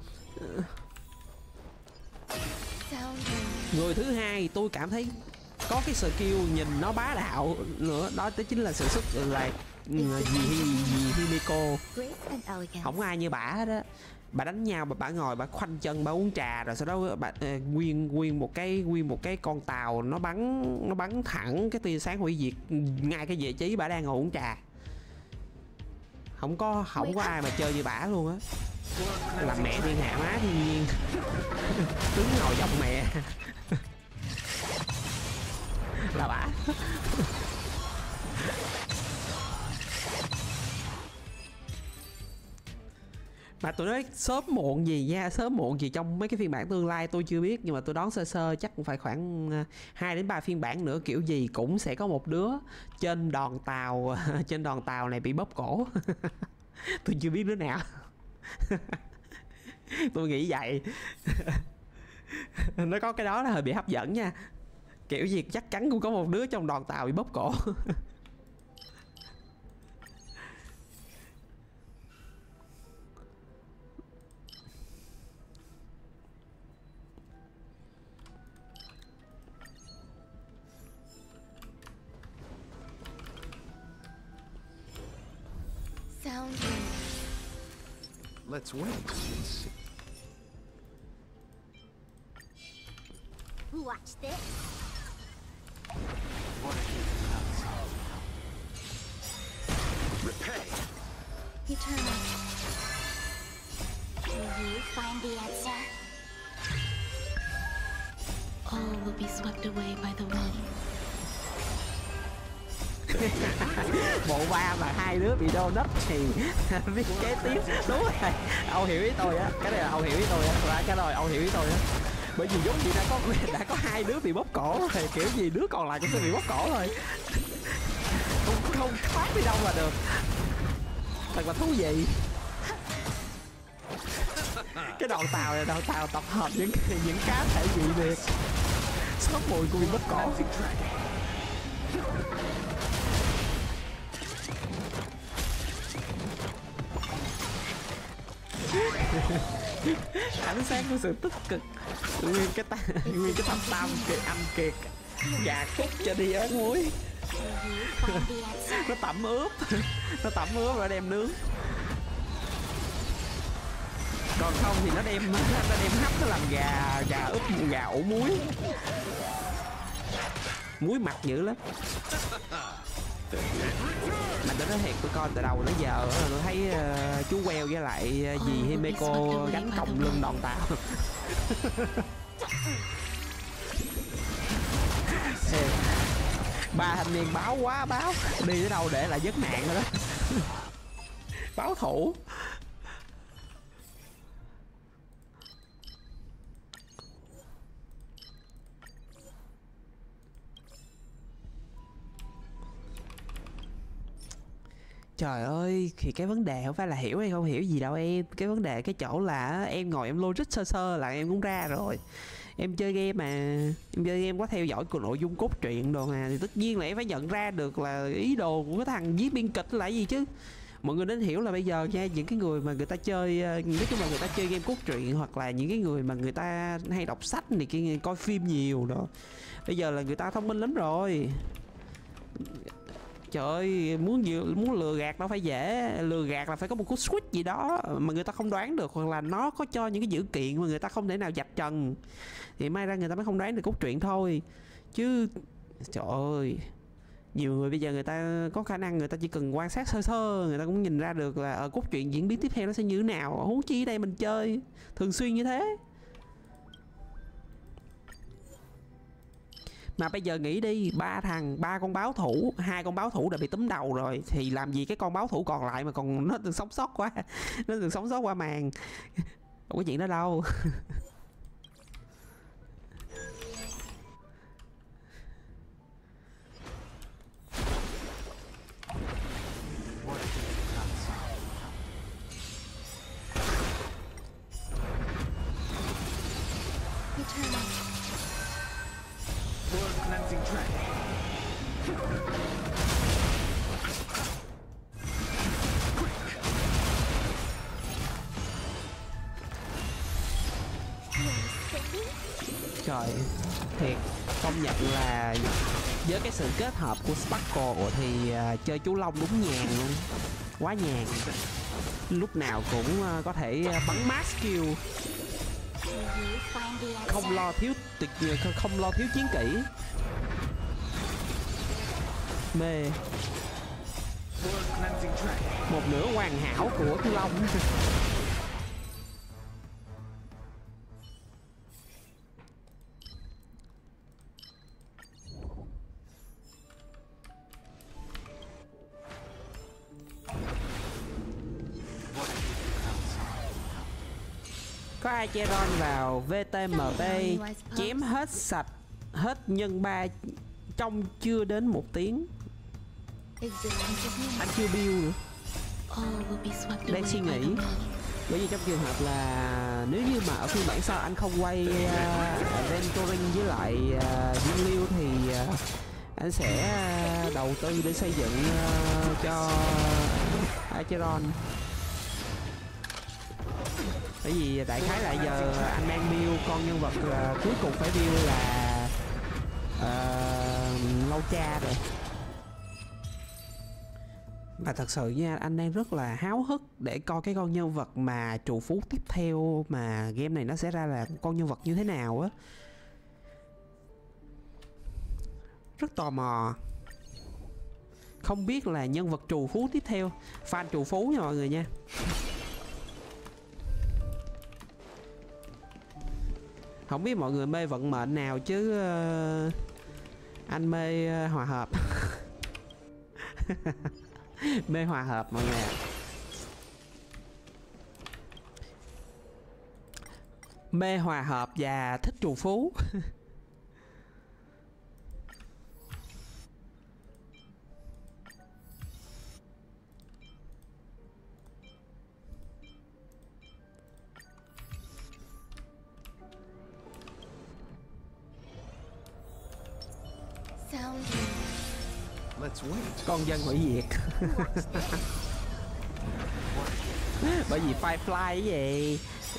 Người thứ hai tôi cảm thấy có cái skill nhìn nó bá đạo nữa, đó chính là sự xuất là gì gì Himeko. Không có ai như bả hết á. Bà đánh nhau mà bả ngồi bả khoanh chân bả uống trà, rồi sau đó bà uh, nguyên nguyên một cái nguyên một cái con tàu nó bắn nó bắn thẳng cái tia sáng hủy diệt ngay cái vị trí bả đang ngồi uống trà. Không có không có ai mà chơi như bả luôn á. Làm mẹ thiên hạ má thiên nhiên. Tướng ngồi dọc mẹ. Là bả. Mà tôi nói sớm muộn gì nha, sớm muộn gì trong mấy cái phiên bản tương lai tôi chưa biết, nhưng mà tôi đoán sơ sơ chắc cũng phải khoảng hai đến ba phiên bản nữa, kiểu gì cũng sẽ có một đứa trên đòn tàu trên đòn tàu này bị bóp cổ. Tôi chưa biết đứa nào. Tôi nghĩ vậy. Nó có cái đó là hơi bị hấp dẫn nha. Kiểu gì chắc chắn cũng có một đứa trong đoàn tàu bị bóp cổ. Let's wait and see. Watch this. Repay. Eternal. Will you find the answer? All will be swept away by the wind. Bộ ba mà hai đứa bị đô nấp thì biết kế tiếp. Đúng rồi, ông hiểu ý tôi á, cái này là ông hiểu ý tôi á, và cái rồi ông hiểu ý tôi á. Bởi vì giống như đã có đã có hai đứa bị bóp cổ rồi, kiểu gì đứa còn lại cũng sẽ bị bóp cổ thôi. Không không thoát đi đâu mà được. Thật là thú vị. Cái đoàn tàu này, đoàn tàu tập hợp những những cá thể dị biệt. Sớm mùi của bị bóp cổ. Ánh sáng của sự tích cực. Nguyên cái ta, nguyên cái tam tam kiệt âm kiệt gà khúc cho đi ớt muối. Nó tẩm ướp. Nó tẩm ướp rồi đem nướng. Còn không thì nó đem nó đem hấp nó làm gà gà ướp gà ủ muối. Muối mặt dữ lắm. Mà tôi nói thiệt, tôi coi từ đầu đến giờ tôi thấy uh, chú queo với lại uh, dì Himeko gánh còng lưng đòn tàu. Ba thanh niên báo quá báo, đi tới đâu để lại vấn nạn rồi đó. Báo thủ. Trời ơi, thì cái vấn đề không phải là hiểu hay không hiểu gì đâu em. Cái vấn đề cái chỗ là em ngồi em logic sơ sơ là em cũng ra rồi. Em chơi game mà, em chơi game có theo dõi của nội dung cốt truyện đồ mà, thì tất nhiên là em phải nhận ra được là ý đồ của cái thằng viết biên kịch là gì chứ. Mọi người nên hiểu là bây giờ nha, những cái người mà người ta chơi, nói chung là người ta chơi game cốt truyện, hoặc là những cái người mà người ta hay đọc sách này kia, coi phim nhiều đó, bây giờ là người ta thông minh lắm rồi. Trời ơi, muốn muốn lừa gạt nó phải dễ, lừa gạt là phải có một cú switch gì đó mà người ta không đoán được, hoặc là nó có cho những cái dữ kiện mà người ta không thể nào vạch trần, thì may ra người ta mới không đoán được cốt truyện thôi. Chứ trời ơi, nhiều người bây giờ người ta có khả năng người ta chỉ cần quan sát sơ sơ, người ta cũng nhìn ra được là ở cốt truyện diễn biến tiếp theo nó sẽ như thế nào. Huống chi ở đây mình chơi thường xuyên như thế. Mà bây giờ nghĩ đi, ba thằng, ba con báo thủ, hai con báo thủ đã bị túm đầu rồi, thì làm gì cái con báo thủ còn lại mà còn nó từng sống sót qua, nó từng sống sót qua màn. Không có chuyện đó đâu. Trời, thiệt, công nhận là với cái sự kết hợp của Sparkle thì uh, chơi chú Long đúng nhàn luôn. Quá nhàn. Lúc nào cũng uh, có thể uh, bắn mass kill. Không lo thiếu tuyệt không lo thiếu chiến kỹ. Mê. Một nửa hoàn hảo của chú Long. Có Acheron vào vê tê em pê chém hết sạch hết nhân ba trong chưa đến một tiếng. Anh chưa build nữa. Đang suy nghĩ, bởi vì trong trường hợp là nếu như mà ở phiên bản sau anh không quay uh, Venturing với lại uh, Diên Liêu thì uh, anh sẽ uh, đầu tư để xây dựng uh, cho Acheron. Bởi vì đại khái là giờ anh đang build con nhân vật uh, cuối cùng phải build là uh, Lâu Cha rồi. Và thật sự nha, anh đang rất là háo hức để coi cái con nhân vật mà trù phú tiếp theo mà game này nó sẽ ra là con nhân vật như thế nào á. Rất tò mò. Không biết là nhân vật trù phú tiếp theo, fan trù phú nha mọi người nha. Không biết mọi người mê vận mệnh nào chứ uh, anh mê uh, hòa hợp. Mê hòa hợp mọi người ạ. Mê hòa hợp và thích trù phú. Con dân hủy diệt. Bởi vì Firefly cái gì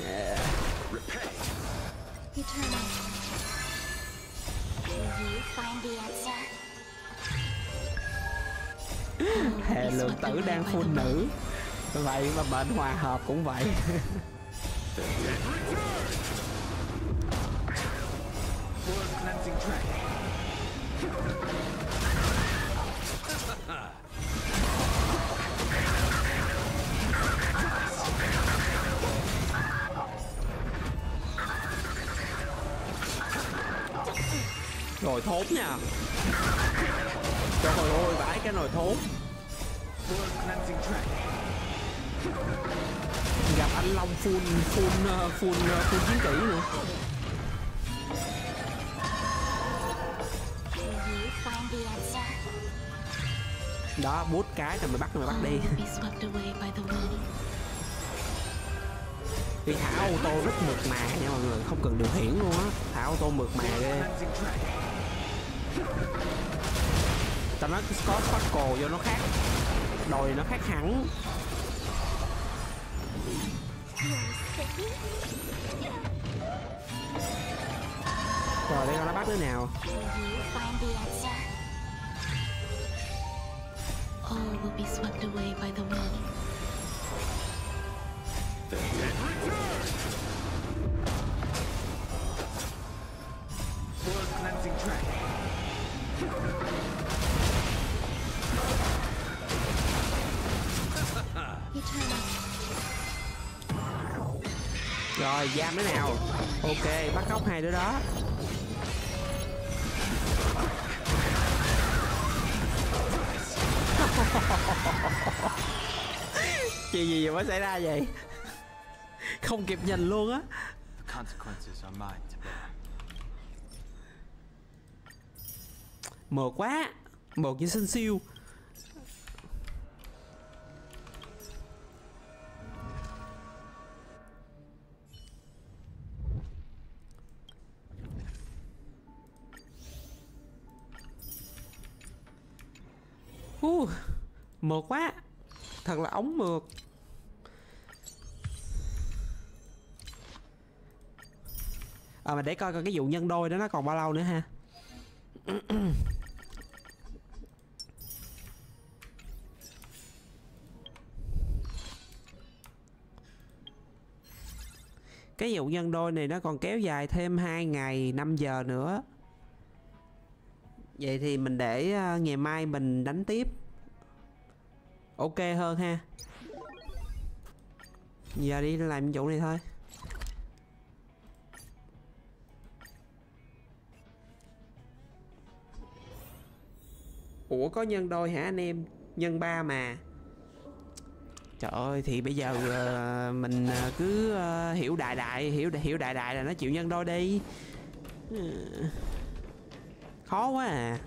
hệ lượng tử đang full nữ, vậy mà mệnh hòa hợp cũng vậy. Rồi thốn nha. Trời ơi, vãi cái nồi thốn. Gặp anh Long full full uh, full uh, full chiến kỹ nữa. Đó, bút cái rồi mày bắt mày bắt đi. All will be swept away by the wind. Vì thả ô tô rất mượt mà nha mọi người, không cần điều khiển luôn á, thả ô tô mượt mà ghê. Tao nói cái Scott Sparkle vô nó khác, đồi nó khác hẳn. Rồi đây con nó bắt đứa nào. All will be swept away by the wind. Rồi giam đứa nào. Ok, bắt cóc hai đứa đó. Chuyện gì mới xảy ra vậy? Không kịp nhìn luôn á. Consequences are mine to bear. Mượt quá. Mượt như sinh siêu. Uh, mượt quá. Thật là ống mượt. À mà để coi coi cái vụ nhân đôi đó nó còn bao lâu nữa ha. Cái vụ nhân đôi này nó còn kéo dài thêm hai ngày năm giờ nữa. Vậy thì mình để uh, ngày mai mình đánh tiếp. Ok hơn ha. Giờ đi làm vụ này thôi. Ủa có nhân đôi hả anh em? Nhân ba mà. Trời ơi thì bây giờ uh, mình uh, cứ uh, hiểu đại đại hiểu hiểu đại đại là nó chịu nhân đôi đi. Uh, khó quá à.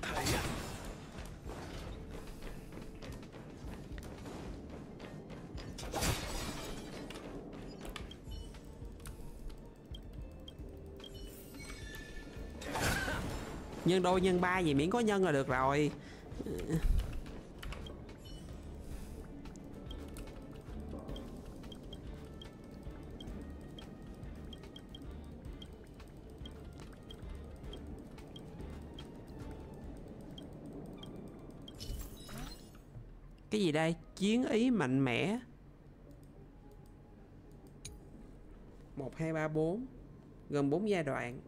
Nhân đôi nhân ba gì miễn có nhân là được rồi. Cái gì đây? Chiến ý mạnh mẽ. Một, hai, ba, bốn. Gồm bốn giai đoạn.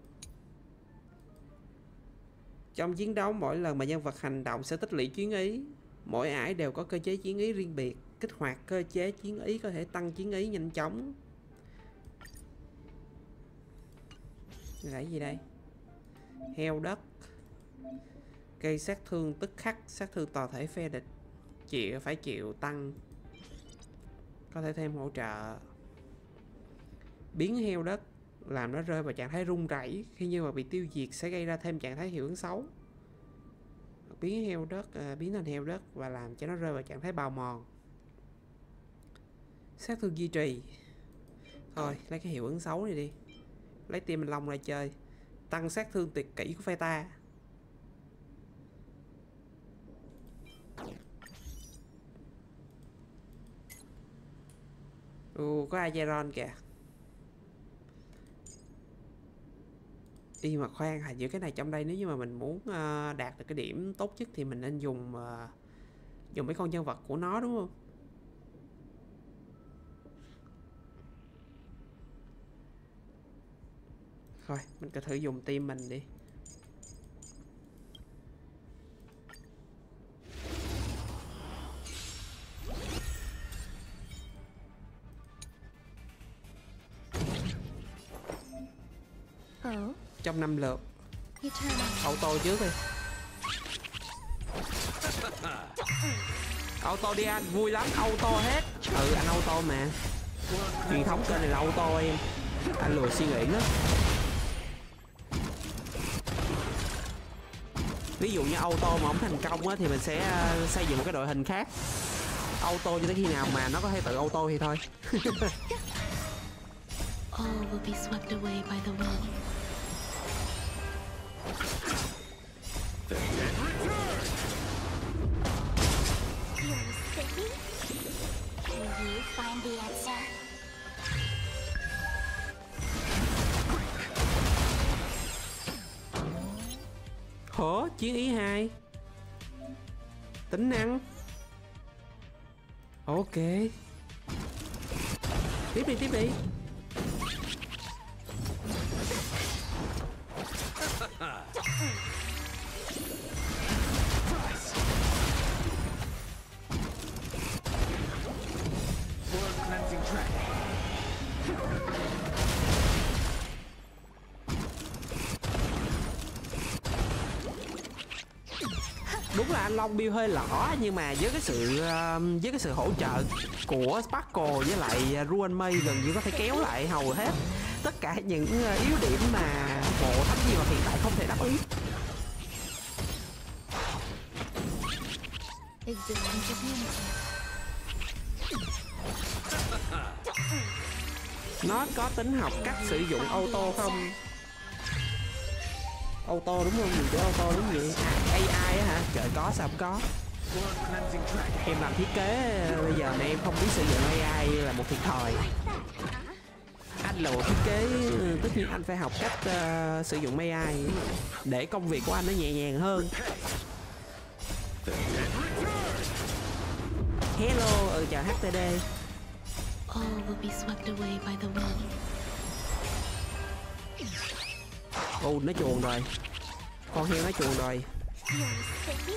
Trong chiến đấu mỗi lần mà nhân vật hành động sẽ tích lũy chiến ý. Mỗi ải đều có cơ chế chiến ý riêng biệt. Kích hoạt cơ chế chiến ý có thể tăng chiến ý nhanh chóng. Là cái gì đây? Heo đất. Gây sát thương tức khắc, sát thương toàn thể phe địch. Chịu phải chịu tăng. Có thể thêm hỗ trợ. Biến heo đất làm nó rơi vào trạng thái rung rẩy, khi như mà bị tiêu diệt sẽ gây ra thêm trạng thái hiệu ứng xấu. Biến heo đất à, biến thành heo đất và làm cho nó rơi vào trạng thái bào mòn. Sát thương duy trì. Thôi lấy cái hiệu ứng xấu này đi. Lấy tim mình long ra chơi. Tăng sát thương tuyệt kỹ của phe ta. Ồ, có Azeron kìa. Y mà khoan, hả giữa cái này trong đây nếu như mà mình muốn uh, đạt được cái điểm tốt nhất thì mình nên dùng uh, dùng mấy con nhân vật của nó đúng không? Thôi mình cứ thử dùng team mình đi. Oh, Trong năm lượt Eternal. auto trước đi. Auto đi anh, vui lắm, auto hết. Ừ, anh auto mà. Truyền thống kênh này là auto em. Anh lười suy nghĩ lắm. Ví dụ như auto mà không thành công á, thì mình sẽ uh, xây dựng một cái đội hình khác. Auto cho tới khi nào mà nó có thể tự auto thì thôi. All will be swept away by the wind. You're singing? Can you find the answer? Hổ, chiến ý hai. Tính năng. Ok. Tiếp đi, tiếp đi. Đúng là anh Long build hơi lỏ, nhưng mà với cái sự với cái sự hỗ trợ của Sparkle với lại Ruin Mây gần như có thể kéo lại hầu hết tất cả những yếu điểm mà bộ thánh gì mà hiện tại không thể đáp ứng. Nó có tính học cách sử dụng auto không? Auto đúng không? Gì chứ auto đúng gì? a i á hả? Trời, có sao không có. Em làm thiết kế bây giờ này em không biết sử dụng a i là một thiệt thòi. Anh là một thiết kế, tất nhiên anh phải học cách uh, sử dụng a i để công việc của anh nó nhẹ nhàng hơn. Hello, ừ chào hát tê đê. All will be swept away by the wind. Ồ, nó chuồn rồi. Con heo nó chuồn rồi. You're singing?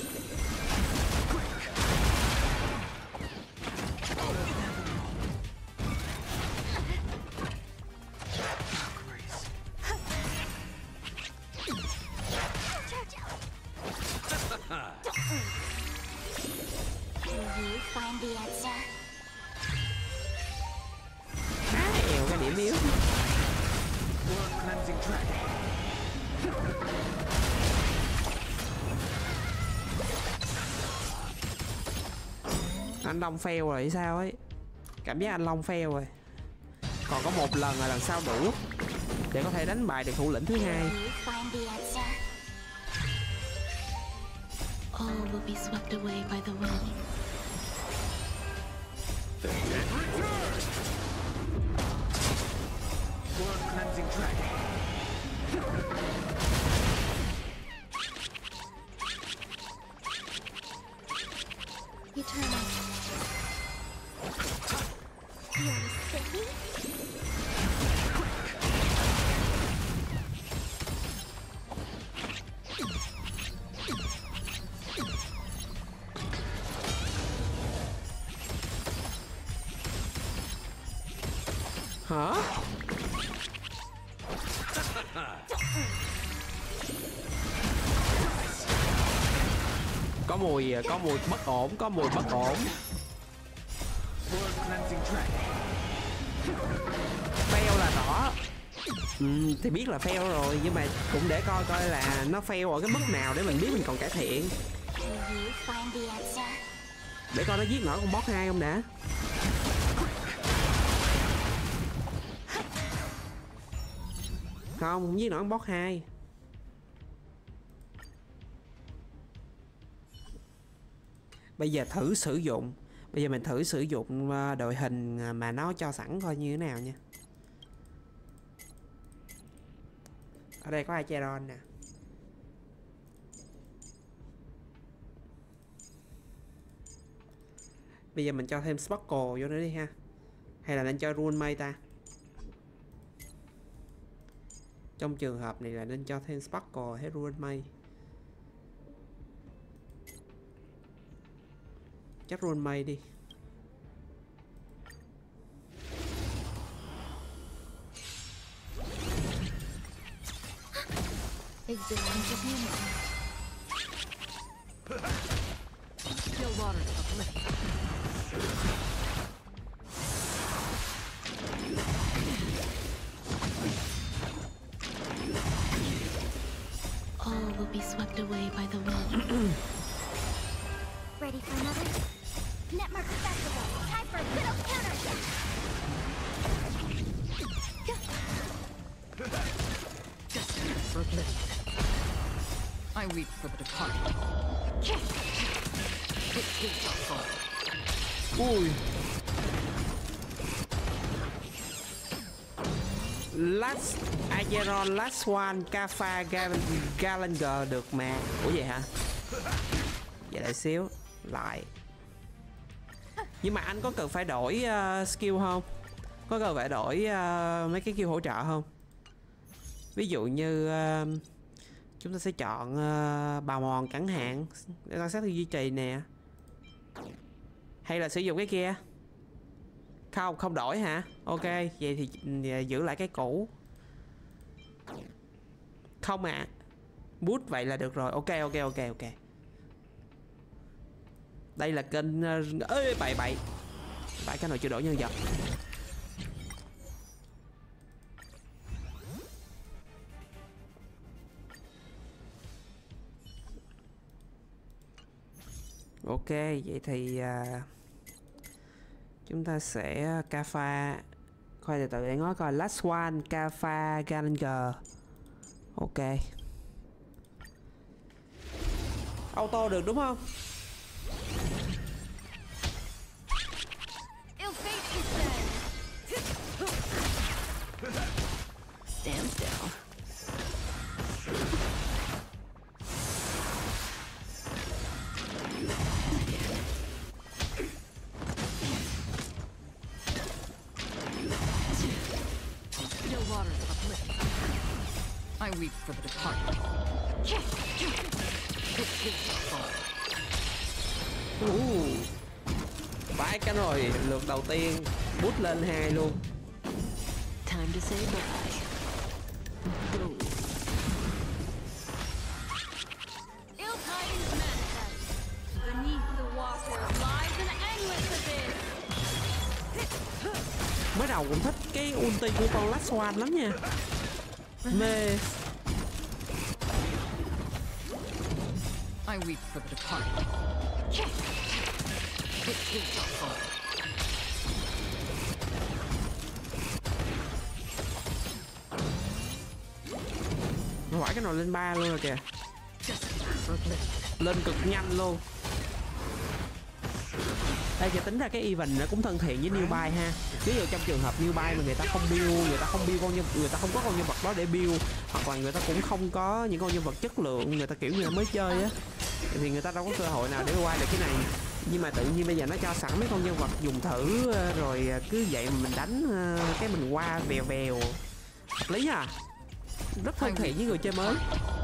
Can you find the answer? Á, èo cái điểm yếu. Anh Long fail rồi hay sao ấy. Cảm giác anh Long fail rồi. Còn có một lần là lần sau đủ để có thể đánh bại được thủ lĩnh thứ hai. Can you find the answer? All will be swept away by the wind. Eternal. You're singing? Hả? Có mùi, có mùi bất ổn, có mùi bất ổn. Fail là rõ. Ừ, thì biết là fail rồi, nhưng mà cũng để coi coi là nó fail ở cái mức nào để mình biết mình còn cải thiện. Can you find the answer? Để coi nó giết nổi con boss hai không đã. Không, không giết nổi con boss hai. Bây giờ thử sử dụng. Bây giờ mình thử sử dụng đội hình mà nó cho sẵn coi như thế nào nha. Ở đây có Acheron nè. Bây giờ mình cho thêm Sparkle vô nữa đi ha. Hay là nên cho Ruin Mây ta? Trong trường hợp này là nên cho thêm Sparkle hay Ruin Mây? Chắc Ruin Mây đi. Existence of unity. Still water. All will be swept away by the wind. Ready for another? Netmark Festival. Time for a little counter. I weep for the departed. Ui. Last Ageron, Last One, Kafa, Galanger được mà. Ủa vậy hả? Vậy đợi xíu. Lại. Nhưng mà anh có cần phải đổi uh, skill không? Có cần phải đổi uh, mấy cái skill hỗ trợ không? Ví dụ như uh, chúng ta sẽ chọn uh, bào mòn chẳng hạn để tăng sát thương duy trì nè. Hay là sử dụng cái kia? Không, không đổi hả? Ok, vậy thì giữ lại cái cũ. Không à. Bút vậy là được rồi. Ok, ok, ok, ok. Đây là kênh... Ê, bậy bậy. Tại cái nào chưa đổi nhân vật. Ok, vậy thì... Uh... chúng ta sẽ Kafa. Khoan từ từ để nói coi. Last One, Kafa, Galanger. Ok. Auto được đúng không? Stand still. I weep for the departed. Uh. Vãi cái rồi, lượt đầu tiên bút lên hai luôn. Time to say bye. Boom. Ill tidings manifest. Beneath the water lies an endless abyss. Mới đầu cũng thích cái ulti của con Last One lắm nha. Mê. I weep for the departed. Hỏi cái nồi lên ba luôn rồi kìa. Lên cực nhanh luôn. Đây giờ tính ra cái event nó cũng thân thiện với newbie ha. Ví dụ trong trường hợp newbie mà người ta không build, người ta không build con nhân, người ta không có con nhân vật đó để build, hoặc là người ta cũng không có những con nhân vật chất lượng, người ta kiểu như mới chơi á, thì người ta đâu có cơ hội nào để qua được cái này. Nhưng mà tự nhiên bây giờ nó cho sẵn mấy con nhân vật dùng thử rồi cứ vậy mà mình đánh cái mình qua vèo vèo. Hợp lý à? Rất thân thiện với người chơi mới.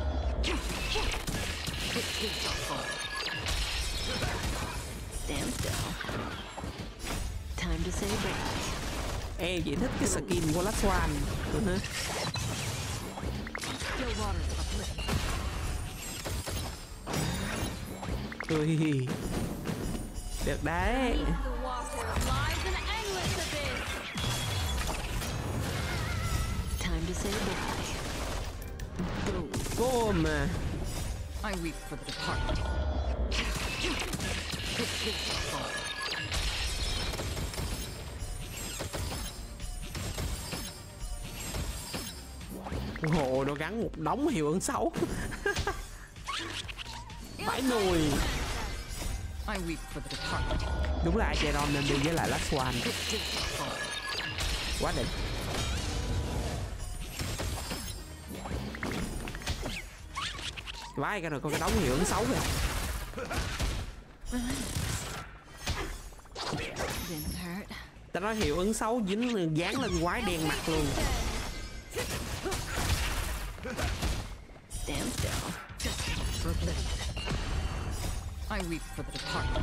Stand still. Time to say bye. Em chỉ thích cái skin của Last One. Uh-huh. Ui. Được đấy. Time to say bye. Boom. Cô mà. I weep for the departed. Hồ nó gắn một đống hiệu ứng xấu. Phải nuôi. I weep for the departed. Đúng là Acheron nên đi với lại Last One. Quá đỉnh. Vãi cái rồi, con cái đống hiệu ứng xấu kìa. Ta nói hiệu ứng xấu dính dán lên quái đen mặt luôn. Stand still. I weep for the departed.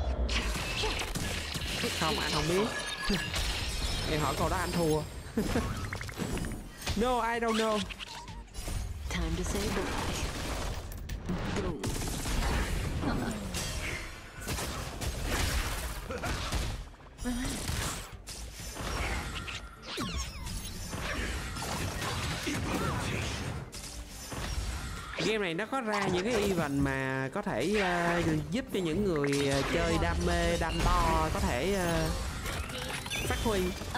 Không, anh không biết. Em hỏi câu đó anh thua. No, I don't know. Time to say bye. Boom. Game này nó có ra những cái event mà có thể uh, giúp cho những người uh, chơi đam mê đam to có thể uh, phát huy.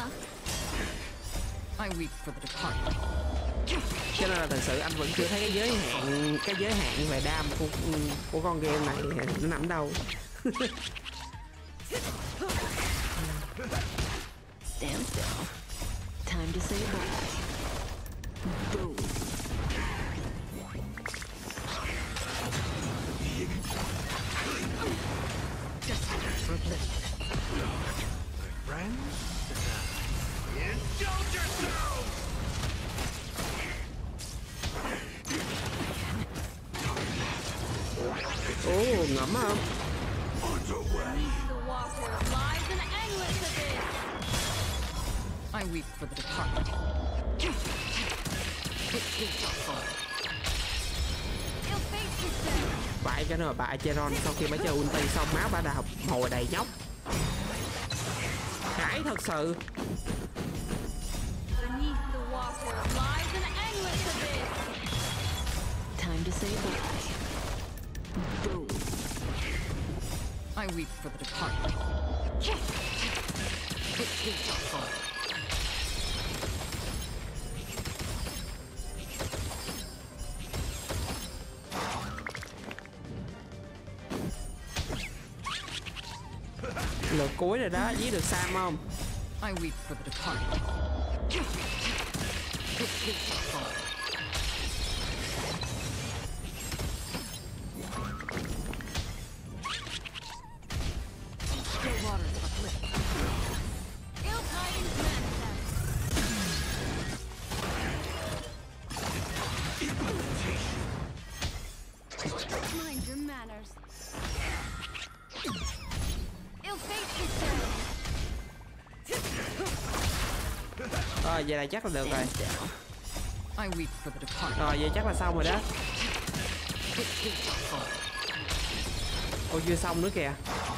I weep for the departed. Cho nên là thật sự anh vẫn chưa thấy cái giới hạn cái giới hạn về đam của của con game này nó nằm đâu. Stand still. Time to say bye. Boom. Ồ, ngẫm không? The water lies an endless abyss. I weep for the departed. Ill fate is dead. Bại cho nó bà Acheron sau khi bà chơi ulti xong máu bà đã hồi đầy nhóc. Hải thật sự. Beneath the water lies an endless abyss. Time to say bye. Boom. I weep for the departed. Lượt cuối rồi đó, giết được Sam không? I weep for the departed. Still waters uplift. Ill tidings manifest. Mind your manners. Ill fate is dead. Rồi vậy là chắc là được rồi. I weep for the departed. Rồi vậy chắc là xong rồi đó. Ôi chưa xong nữa kìa.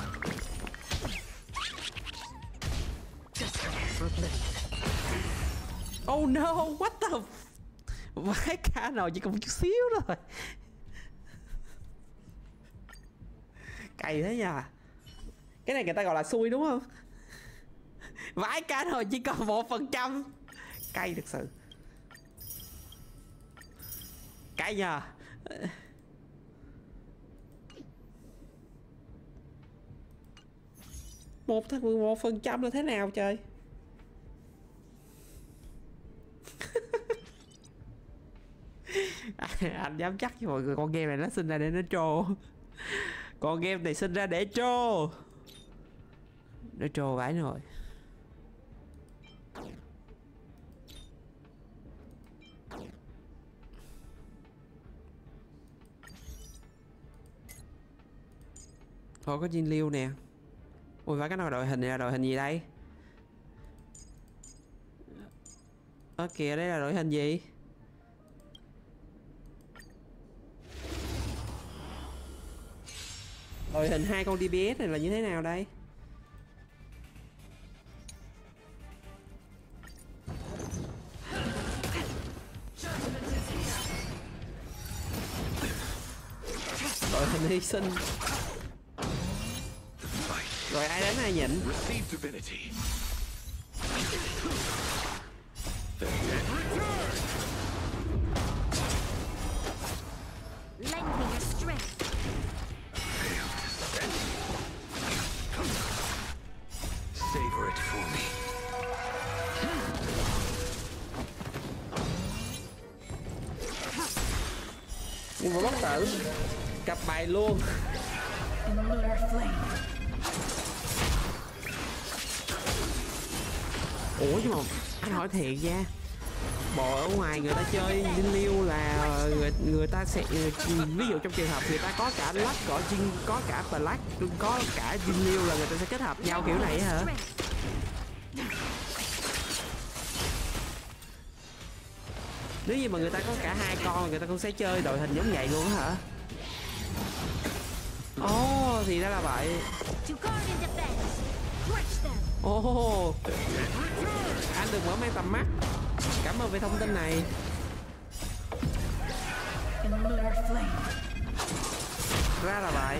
Oh no, what the f... Vãi cả nồi chỉ còn một chút xíu rồi. Cày thế nha. Cái này người ta gọi là xui đúng không? Vãi cả nồi chỉ còn một phần trăm. Cay thực sự. Cay nha. Một thằng mười một phần trăm là thế nào trời? Anh dám chắc với mọi người con game này nó sinh ra để nó trô. Con game này sinh ra để trô. Nó trô vãi rồi. Thôi có Jin Liu nè. Ui phải cái nào đội hình này là đội hình gì đây? Ơ kìa đây là đội hình gì? Đội hình hai con đê pê ét này là như thế nào đây? Đội hình hy sinh. Rồi ai đến ai nhịn? Lend me your strength. Savor it for me. Nhưng mà bất tử. Cặp bài luôn. Ủa nhưng mà anh hỏi thiệt nha. Bộ ở ngoài người ta chơi Jin Liu là người, người ta sẽ ví dụ trong trường hợp người ta có cả Black, có Jin, có cả Black, có cả Jin Liu là người ta sẽ kết hợp nhau kiểu này hả? Nếu như mà người ta có cả hai con người ta cũng sẽ chơi đội hình giống vậy luôn hả? Ồ oh, thì ra là vậy. To guard and defend. Crush them. Ồ, anh đừng mở mang tầm mắt. Cảm ơn về thông tin này. Ra là vậy.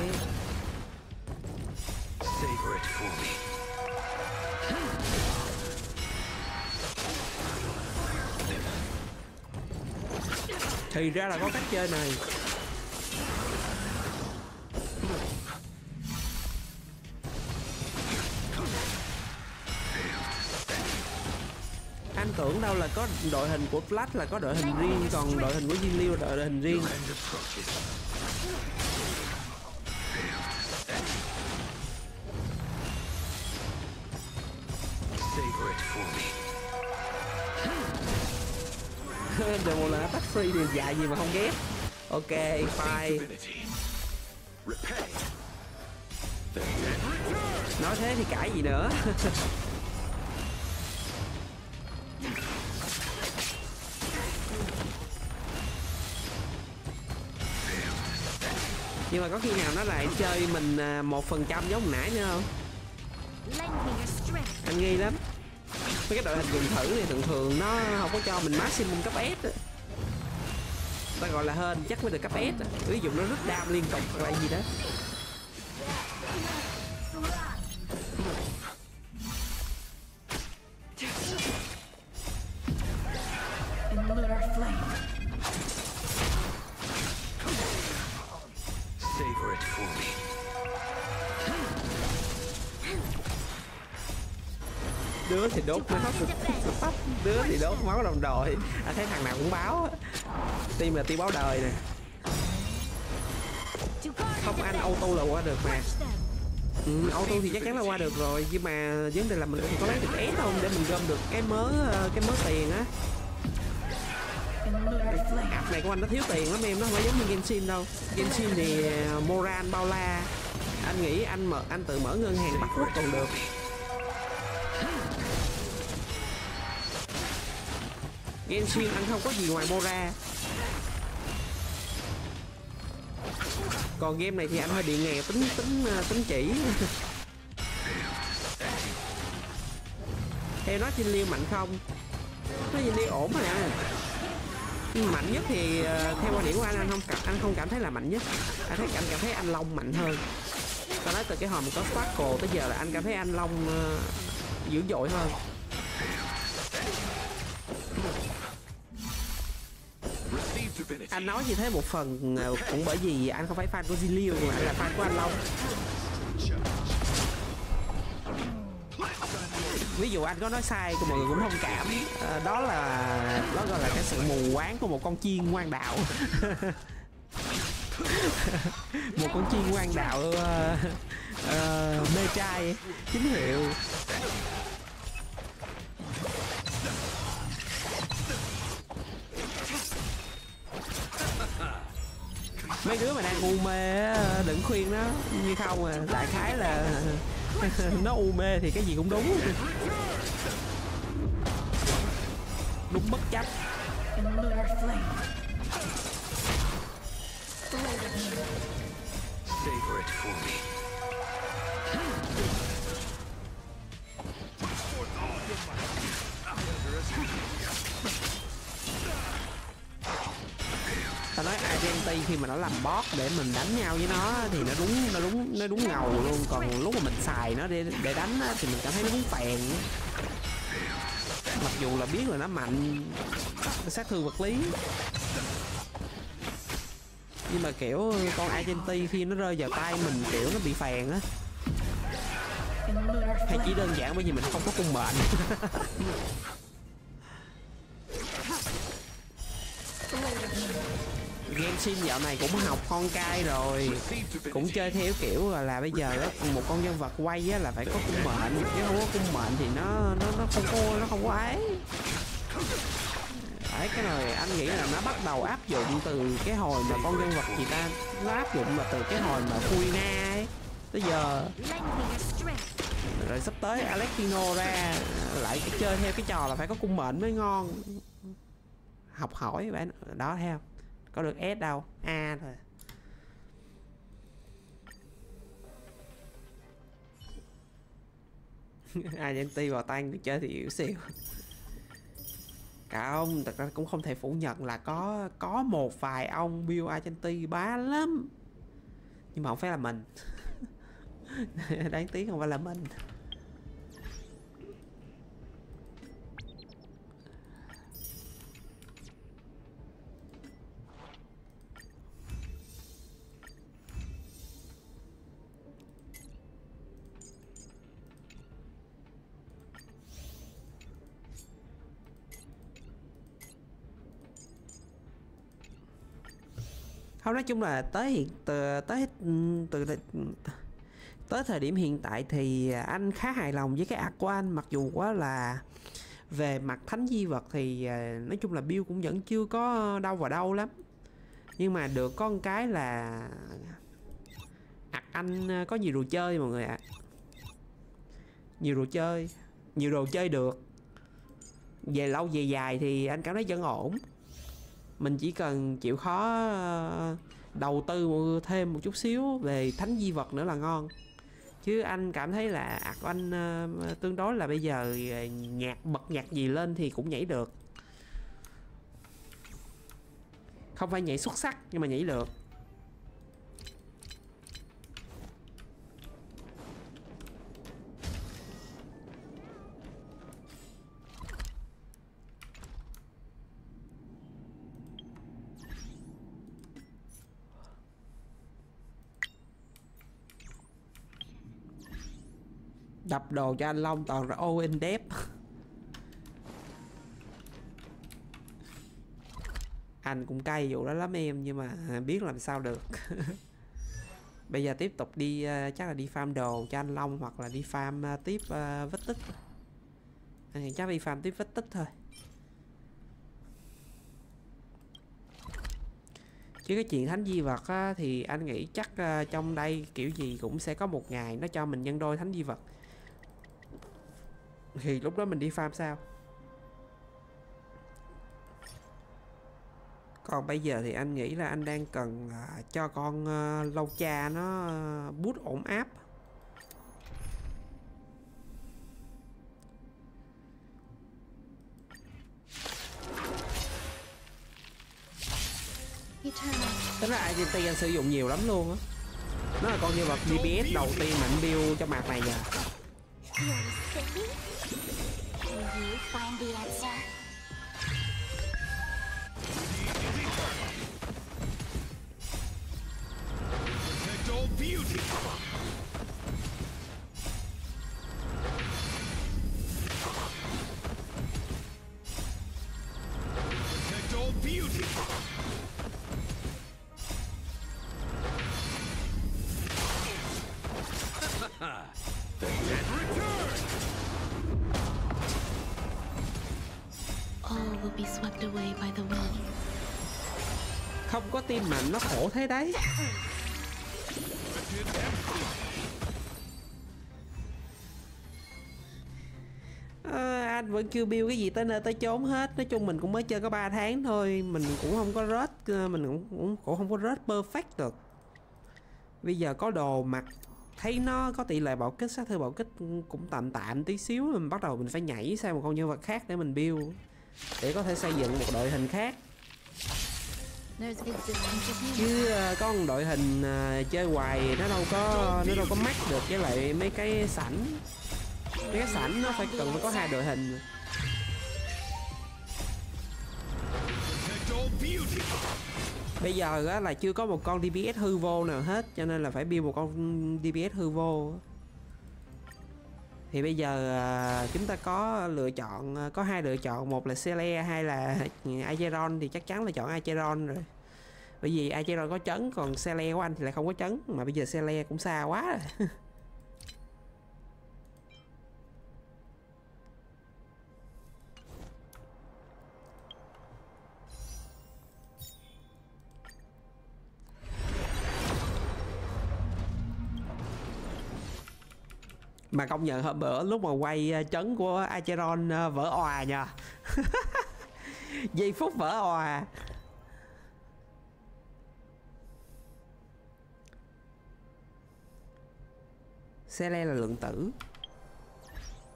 Savor it for me. Thì ra là có cách chơi này. Anh tưởng đâu là có đội hình của Flash là có đội hình riêng, còn đội hình của Jinliu là đội hình riêng. Savor it for me. Được một lần attack free thì dài gì mà không ghét. Ok, fine. Repay. Nói thế thì cãi gì nữa. Nhưng mà có khi nào nó lại chơi mình một phần trăm giống hồi nãy nữa không? Anh nghi lắm. Mấy cái đội hình dùng thử thì thường thường nó không có cho mình maximum cấp S á. Ta gọi là hên chắc mới được cấp S á. Ví dụ nó rút đam liên tục hoặc là gì đó. Savor it for me. Đứa thì đốt máu tóc, đứa thì đốt máu đồng đội. Anh thấy thằng nào cũng báo. Team là team báo đời nè. Không, anh auto là qua được mà. Ừ, auto thì chắc chắn là qua được rồi, nhưng mà vấn đề là mình có lấy được S không để mình gom được cái mớ cái mớ tiền á. App này của anh nó thiếu tiền lắm em, nó không phải giống như Genshin đâu. Genshin thì Moran bao la. Anh nghĩ anh mở anh tự mở ngân hàng bắt quốc còn được. Genshin anh không có gì ngoài Mora. Còn game này thì anh hơi điện nghèo tính tính tính chỉ. Theo nói Jinliu mạnh không? Nói Jinliu ổn mà. Mạnh nhất thì theo quan điểm của anh anh không cảm anh không cảm thấy là mạnh nhất. Anh thấy anh cảm thấy anh Long mạnh hơn. Tao nói từ cái hồi mình có Sparkle tới giờ là anh cảm thấy anh Long uh, dữ dội hơn. Anh nói như thế một phần cũng bởi vì anh không phải fan của Jinliu mà anh là fan của anh Long. Ví dụ anh có nói sai thì mọi người cũng thông cảm. À, đó là đó gọi là cái sự mù quáng của một con chiên ngoan đạo. Một con chiên ngoan đạo uh, uh, mê trai chính hiệu. Mấy đứa mà đang u mê đừng khuyên nó, như không à, đại khái là nó u mê thì cái gì cũng đúng. Đúng bất chấp. Savor it for me. Ta nói Argenti khi mà nó làm boss để mình đánh nhau với nó thì nó đúng nó đúng nó đúng ngầu luôn, còn lúc mà mình xài nó để để đánh á, thì mình cảm thấy nó đúng phèn. Mặc dù là biết là nó mạnh, sát thương vật lý, nhưng mà kiểu con Argenti khi nó rơi vào tay mình kiểu nó bị phèn á. Hay chỉ đơn giản bởi vì mình không có cung mệnh. Genshin dạo này cũng học con cai rồi, cũng chơi theo kiểu là, là bây giờ đó, một con nhân vật quay á là phải có cung mệnh, chứ không có cung mệnh thì nó nó nó không có nó không có ấy. Đấy, cái này anh nghĩ là nó bắt đầu áp dụng từ cái hồi mà con nhân vật gì ta, nó áp dụng là từ cái hồi mà Furina ấy tới giờ. Rồi sắp tới Alexino ra lại chơi theo cái trò là phải có cung mệnh mới ngon. Học hỏi bạn đó theo. Có được S đâu, A thôi. Argentina vào tay được chơi thì yếu xìu. Không, thật ra cũng không thể phủ nhận là có có một vài ông build Argentina bá lắm, nhưng mà không phải là mình. Đáng tiếc không phải là mình. Không, nói chung là tới hiện từ tới từ, từ tới thời điểm hiện tại thì anh khá hài lòng với cái art của anh, mặc dù quá là về mặt thánh di vật thì nói chung là build cũng vẫn chưa có đâu vào đâu lắm, nhưng mà được có một cái là art anh có nhiều đồ chơi mọi người ạ. À. Nhiều đồ chơi, nhiều đồ chơi được, về lâu về dài thì anh cảm thấy vẫn ổn. Mình chỉ cần chịu khó đầu tư thêm một chút xíu về thánh di vật nữa là ngon. Chứ anh cảm thấy là art của anh uh, tương đối là bây giờ nhạc bật nhạc gì lên thì cũng nhảy được. Không phải nhảy xuất sắc nhưng mà nhảy được. Đập đồ cho anh Long toàn là ô in đép. Anh cũng cay vụ đó lắm em, nhưng mà biết làm sao được. Bây giờ tiếp tục đi, chắc là đi farm đồ cho anh Long, hoặc là đi farm tiếp uh, vết tích. Anh chắc đi farm tiếp vết tích thôi. Chứ cái chuyện thánh di vật á, thì anh nghĩ chắc uh, trong đây kiểu gì cũng sẽ có một ngày nó cho mình nhân đôi thánh di vật. Thì lúc đó mình đi farm sao. Còn bây giờ thì anh nghĩ là anh đang cần uh, cho con uh, lâu cha nó uh, boost ổn áp. Tính ra Argentina sử dụng nhiều lắm luôn á. Nó là con nhân vật đê pê ét đầu tiên mà anh build cho map này giờ. All will be swept away by the wind. Không có team mạnh nó khổ thế đấy. À, anh vẫn chưa build cái gì tới nơi tới chốn hết. Nói chung mình cũng mới chơi có ba tháng thôi, mình cũng không có rớt, mình cũng, cũng cũng không có rớt perfect được. Bây giờ có đồ mặc thấy nó có tỷ lệ bạo kích, sát thương bạo kích cũng tạm tạm tí xíu, mình bắt đầu mình phải nhảy sang một con nhân vật khác để mình build, để có thể xây dựng một đội hình khác. Chứ uh, có một đội hình uh, chơi hoài nó đâu có nó đâu có mắc được với lại mấy cái sảnh. Mấy cái sảnh nó phải cần phải có hai đội hình. Bây giờ á, là chưa có một con đê pê ét hư vô nào hết, cho nên là phải build một con đê pê ét hư vô. Thì bây giờ à, chúng ta có lựa chọn, có hai lựa chọn, một là Cele hay là Acheron, thì chắc chắn là chọn Acheron rồi. Bởi vì Acheron có chấn, còn Cele của anh thì lại không có chấn, mà bây giờ Cele cũng xa quá rồi. Mà công nhận hôm bữa lúc mà quay chấn của Acheron vỡ òa nha. Giây phút vỡ òa. Cele là lượng tử.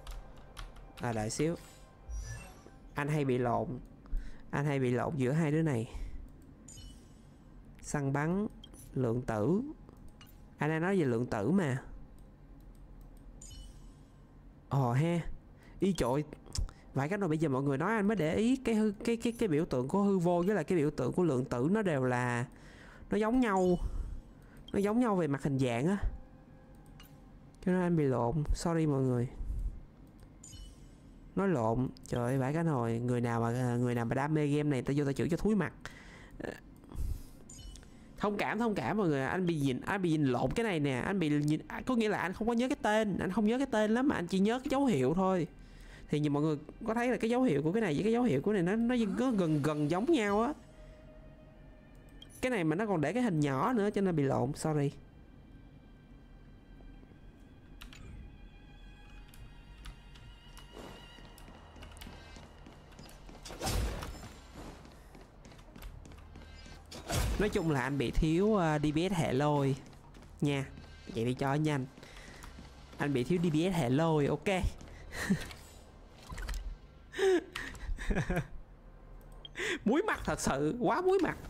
À đợi xíu. Anh hay bị lộn. Anh hay bị lộn giữa hai đứa này. Săn bắn, lượng tử. Anh đang nói về lượng tử mà. Ồ ha. Ý trời. Vậy cách rồi bây giờ mọi người nói anh mới để ý cái hư, cái cái cái biểu tượng của hư vô với lại cái biểu tượng của lượng tử nó đều là nó giống nhau. Nó giống nhau về mặt hình dạng á. Cho nên anh bị lộn. Sorry mọi người. Nói lộn. Trời ơi vãi cả nồi. Người nào mà người nào mà đam mê game này ta vô ta chửi cho thúi mặt. Thông cảm thông cảm mọi người. Anh bị nhìn anh bị nhìn lộn cái này nè. Anh bị nhìn. Có nghĩa là anh không có nhớ cái tên. Anh không nhớ cái tên lắm mà anh chỉ nhớ cái dấu hiệu thôi. Thì như mọi người có thấy là cái dấu hiệu của cái này với cái dấu hiệu của này nó nó gần gần giống nhau á. Cái này mà nó còn để cái hình nhỏ nữa cho nên bị lộn. Sorry. Nói chung là anh bị thiếu uh, đê pê ét hệ lôi nha. Vậy đi cho nhanh. Anh bị thiếu đê pê ét hệ lôi. Ok. Muối mặt thật sự. Quá muối mặt.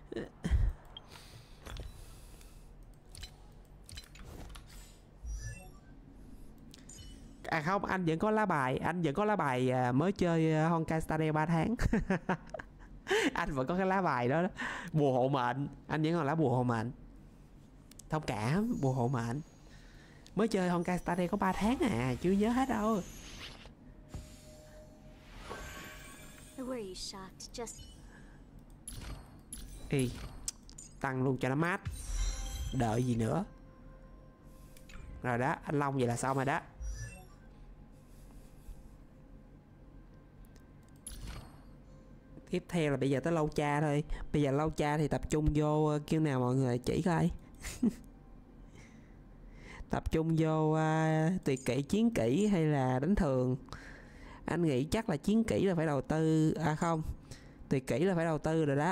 À không, anh vẫn có lá bài. Anh vẫn có lá bài uh, mới chơi uh, Honkai Star Rail ba tháng. Anh vẫn có cái lá bài đó, đó. Bùa hộ mệnh. Anh vẫn còn lá bùa hộ mệnh. Thông cảm. Bùa hộ mệnh. Mới chơi Honkai Star Rail có ba tháng à. Chưa nhớ hết đâu. Ê, tăng luôn cho nó mát. Đợi gì nữa. Rồi đó, anh Long vậy là xong rồi đó. Tiếp theo là bây giờ tới lâu cha thôi. Bây giờ lâu cha thì tập trung vô kêu nào mọi người chỉ coi. Tập trung vô uh, tuyệt kỹ, chiến kỹ hay là đánh thường. Anh nghĩ chắc là chiến kỹ là phải đầu tư. À không, tuyệt kỹ là phải đầu tư rồi đó.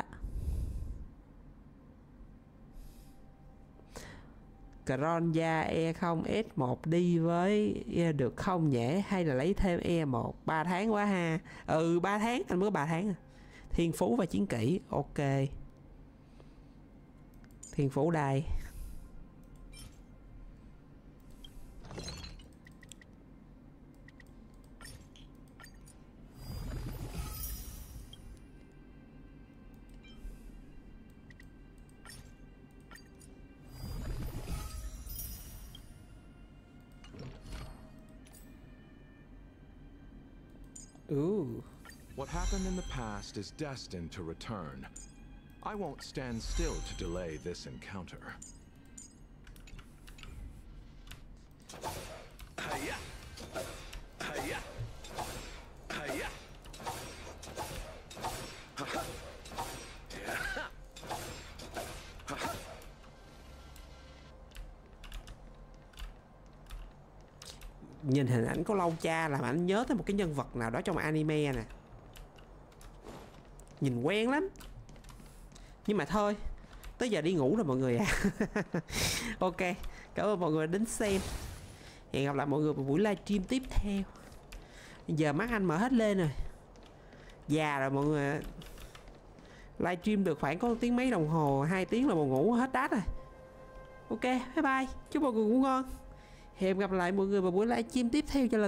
Cronja e không S một đi với được không nhỉ? Hay là lấy thêm e một? ba tháng quá ha. Ừ ba tháng, anh mới có ba tháng à. Thiên phú và chiến kỹ. Ok. Thiên phú đây. Ooh. What happened in the past is destined to return. I won't stand still to delay this encounter. Hiya! Hiya! Hiya! Nhìn hình ảnh của Lâu Cha làm anh nhớ tới một cái nhân vật nào đó trong anime nè. Nhìn quen lắm. Nhưng mà thôi, tới giờ đi ngủ rồi mọi người à. Ok, cảm ơn mọi người đến xem. Hẹn gặp lại mọi người vào buổi livestream tiếp theo. Giờ mắt anh mở hết lên rồi. Già rồi mọi người. Livestream được khoảng có tiếng mấy đồng hồ, hai tiếng là buồn ngủ hết đát rồi. Ok, bye bye. Chúc mọi người ngủ ngon. Hẹn gặp lại mọi người vào buổi livestream tiếp theo cho lần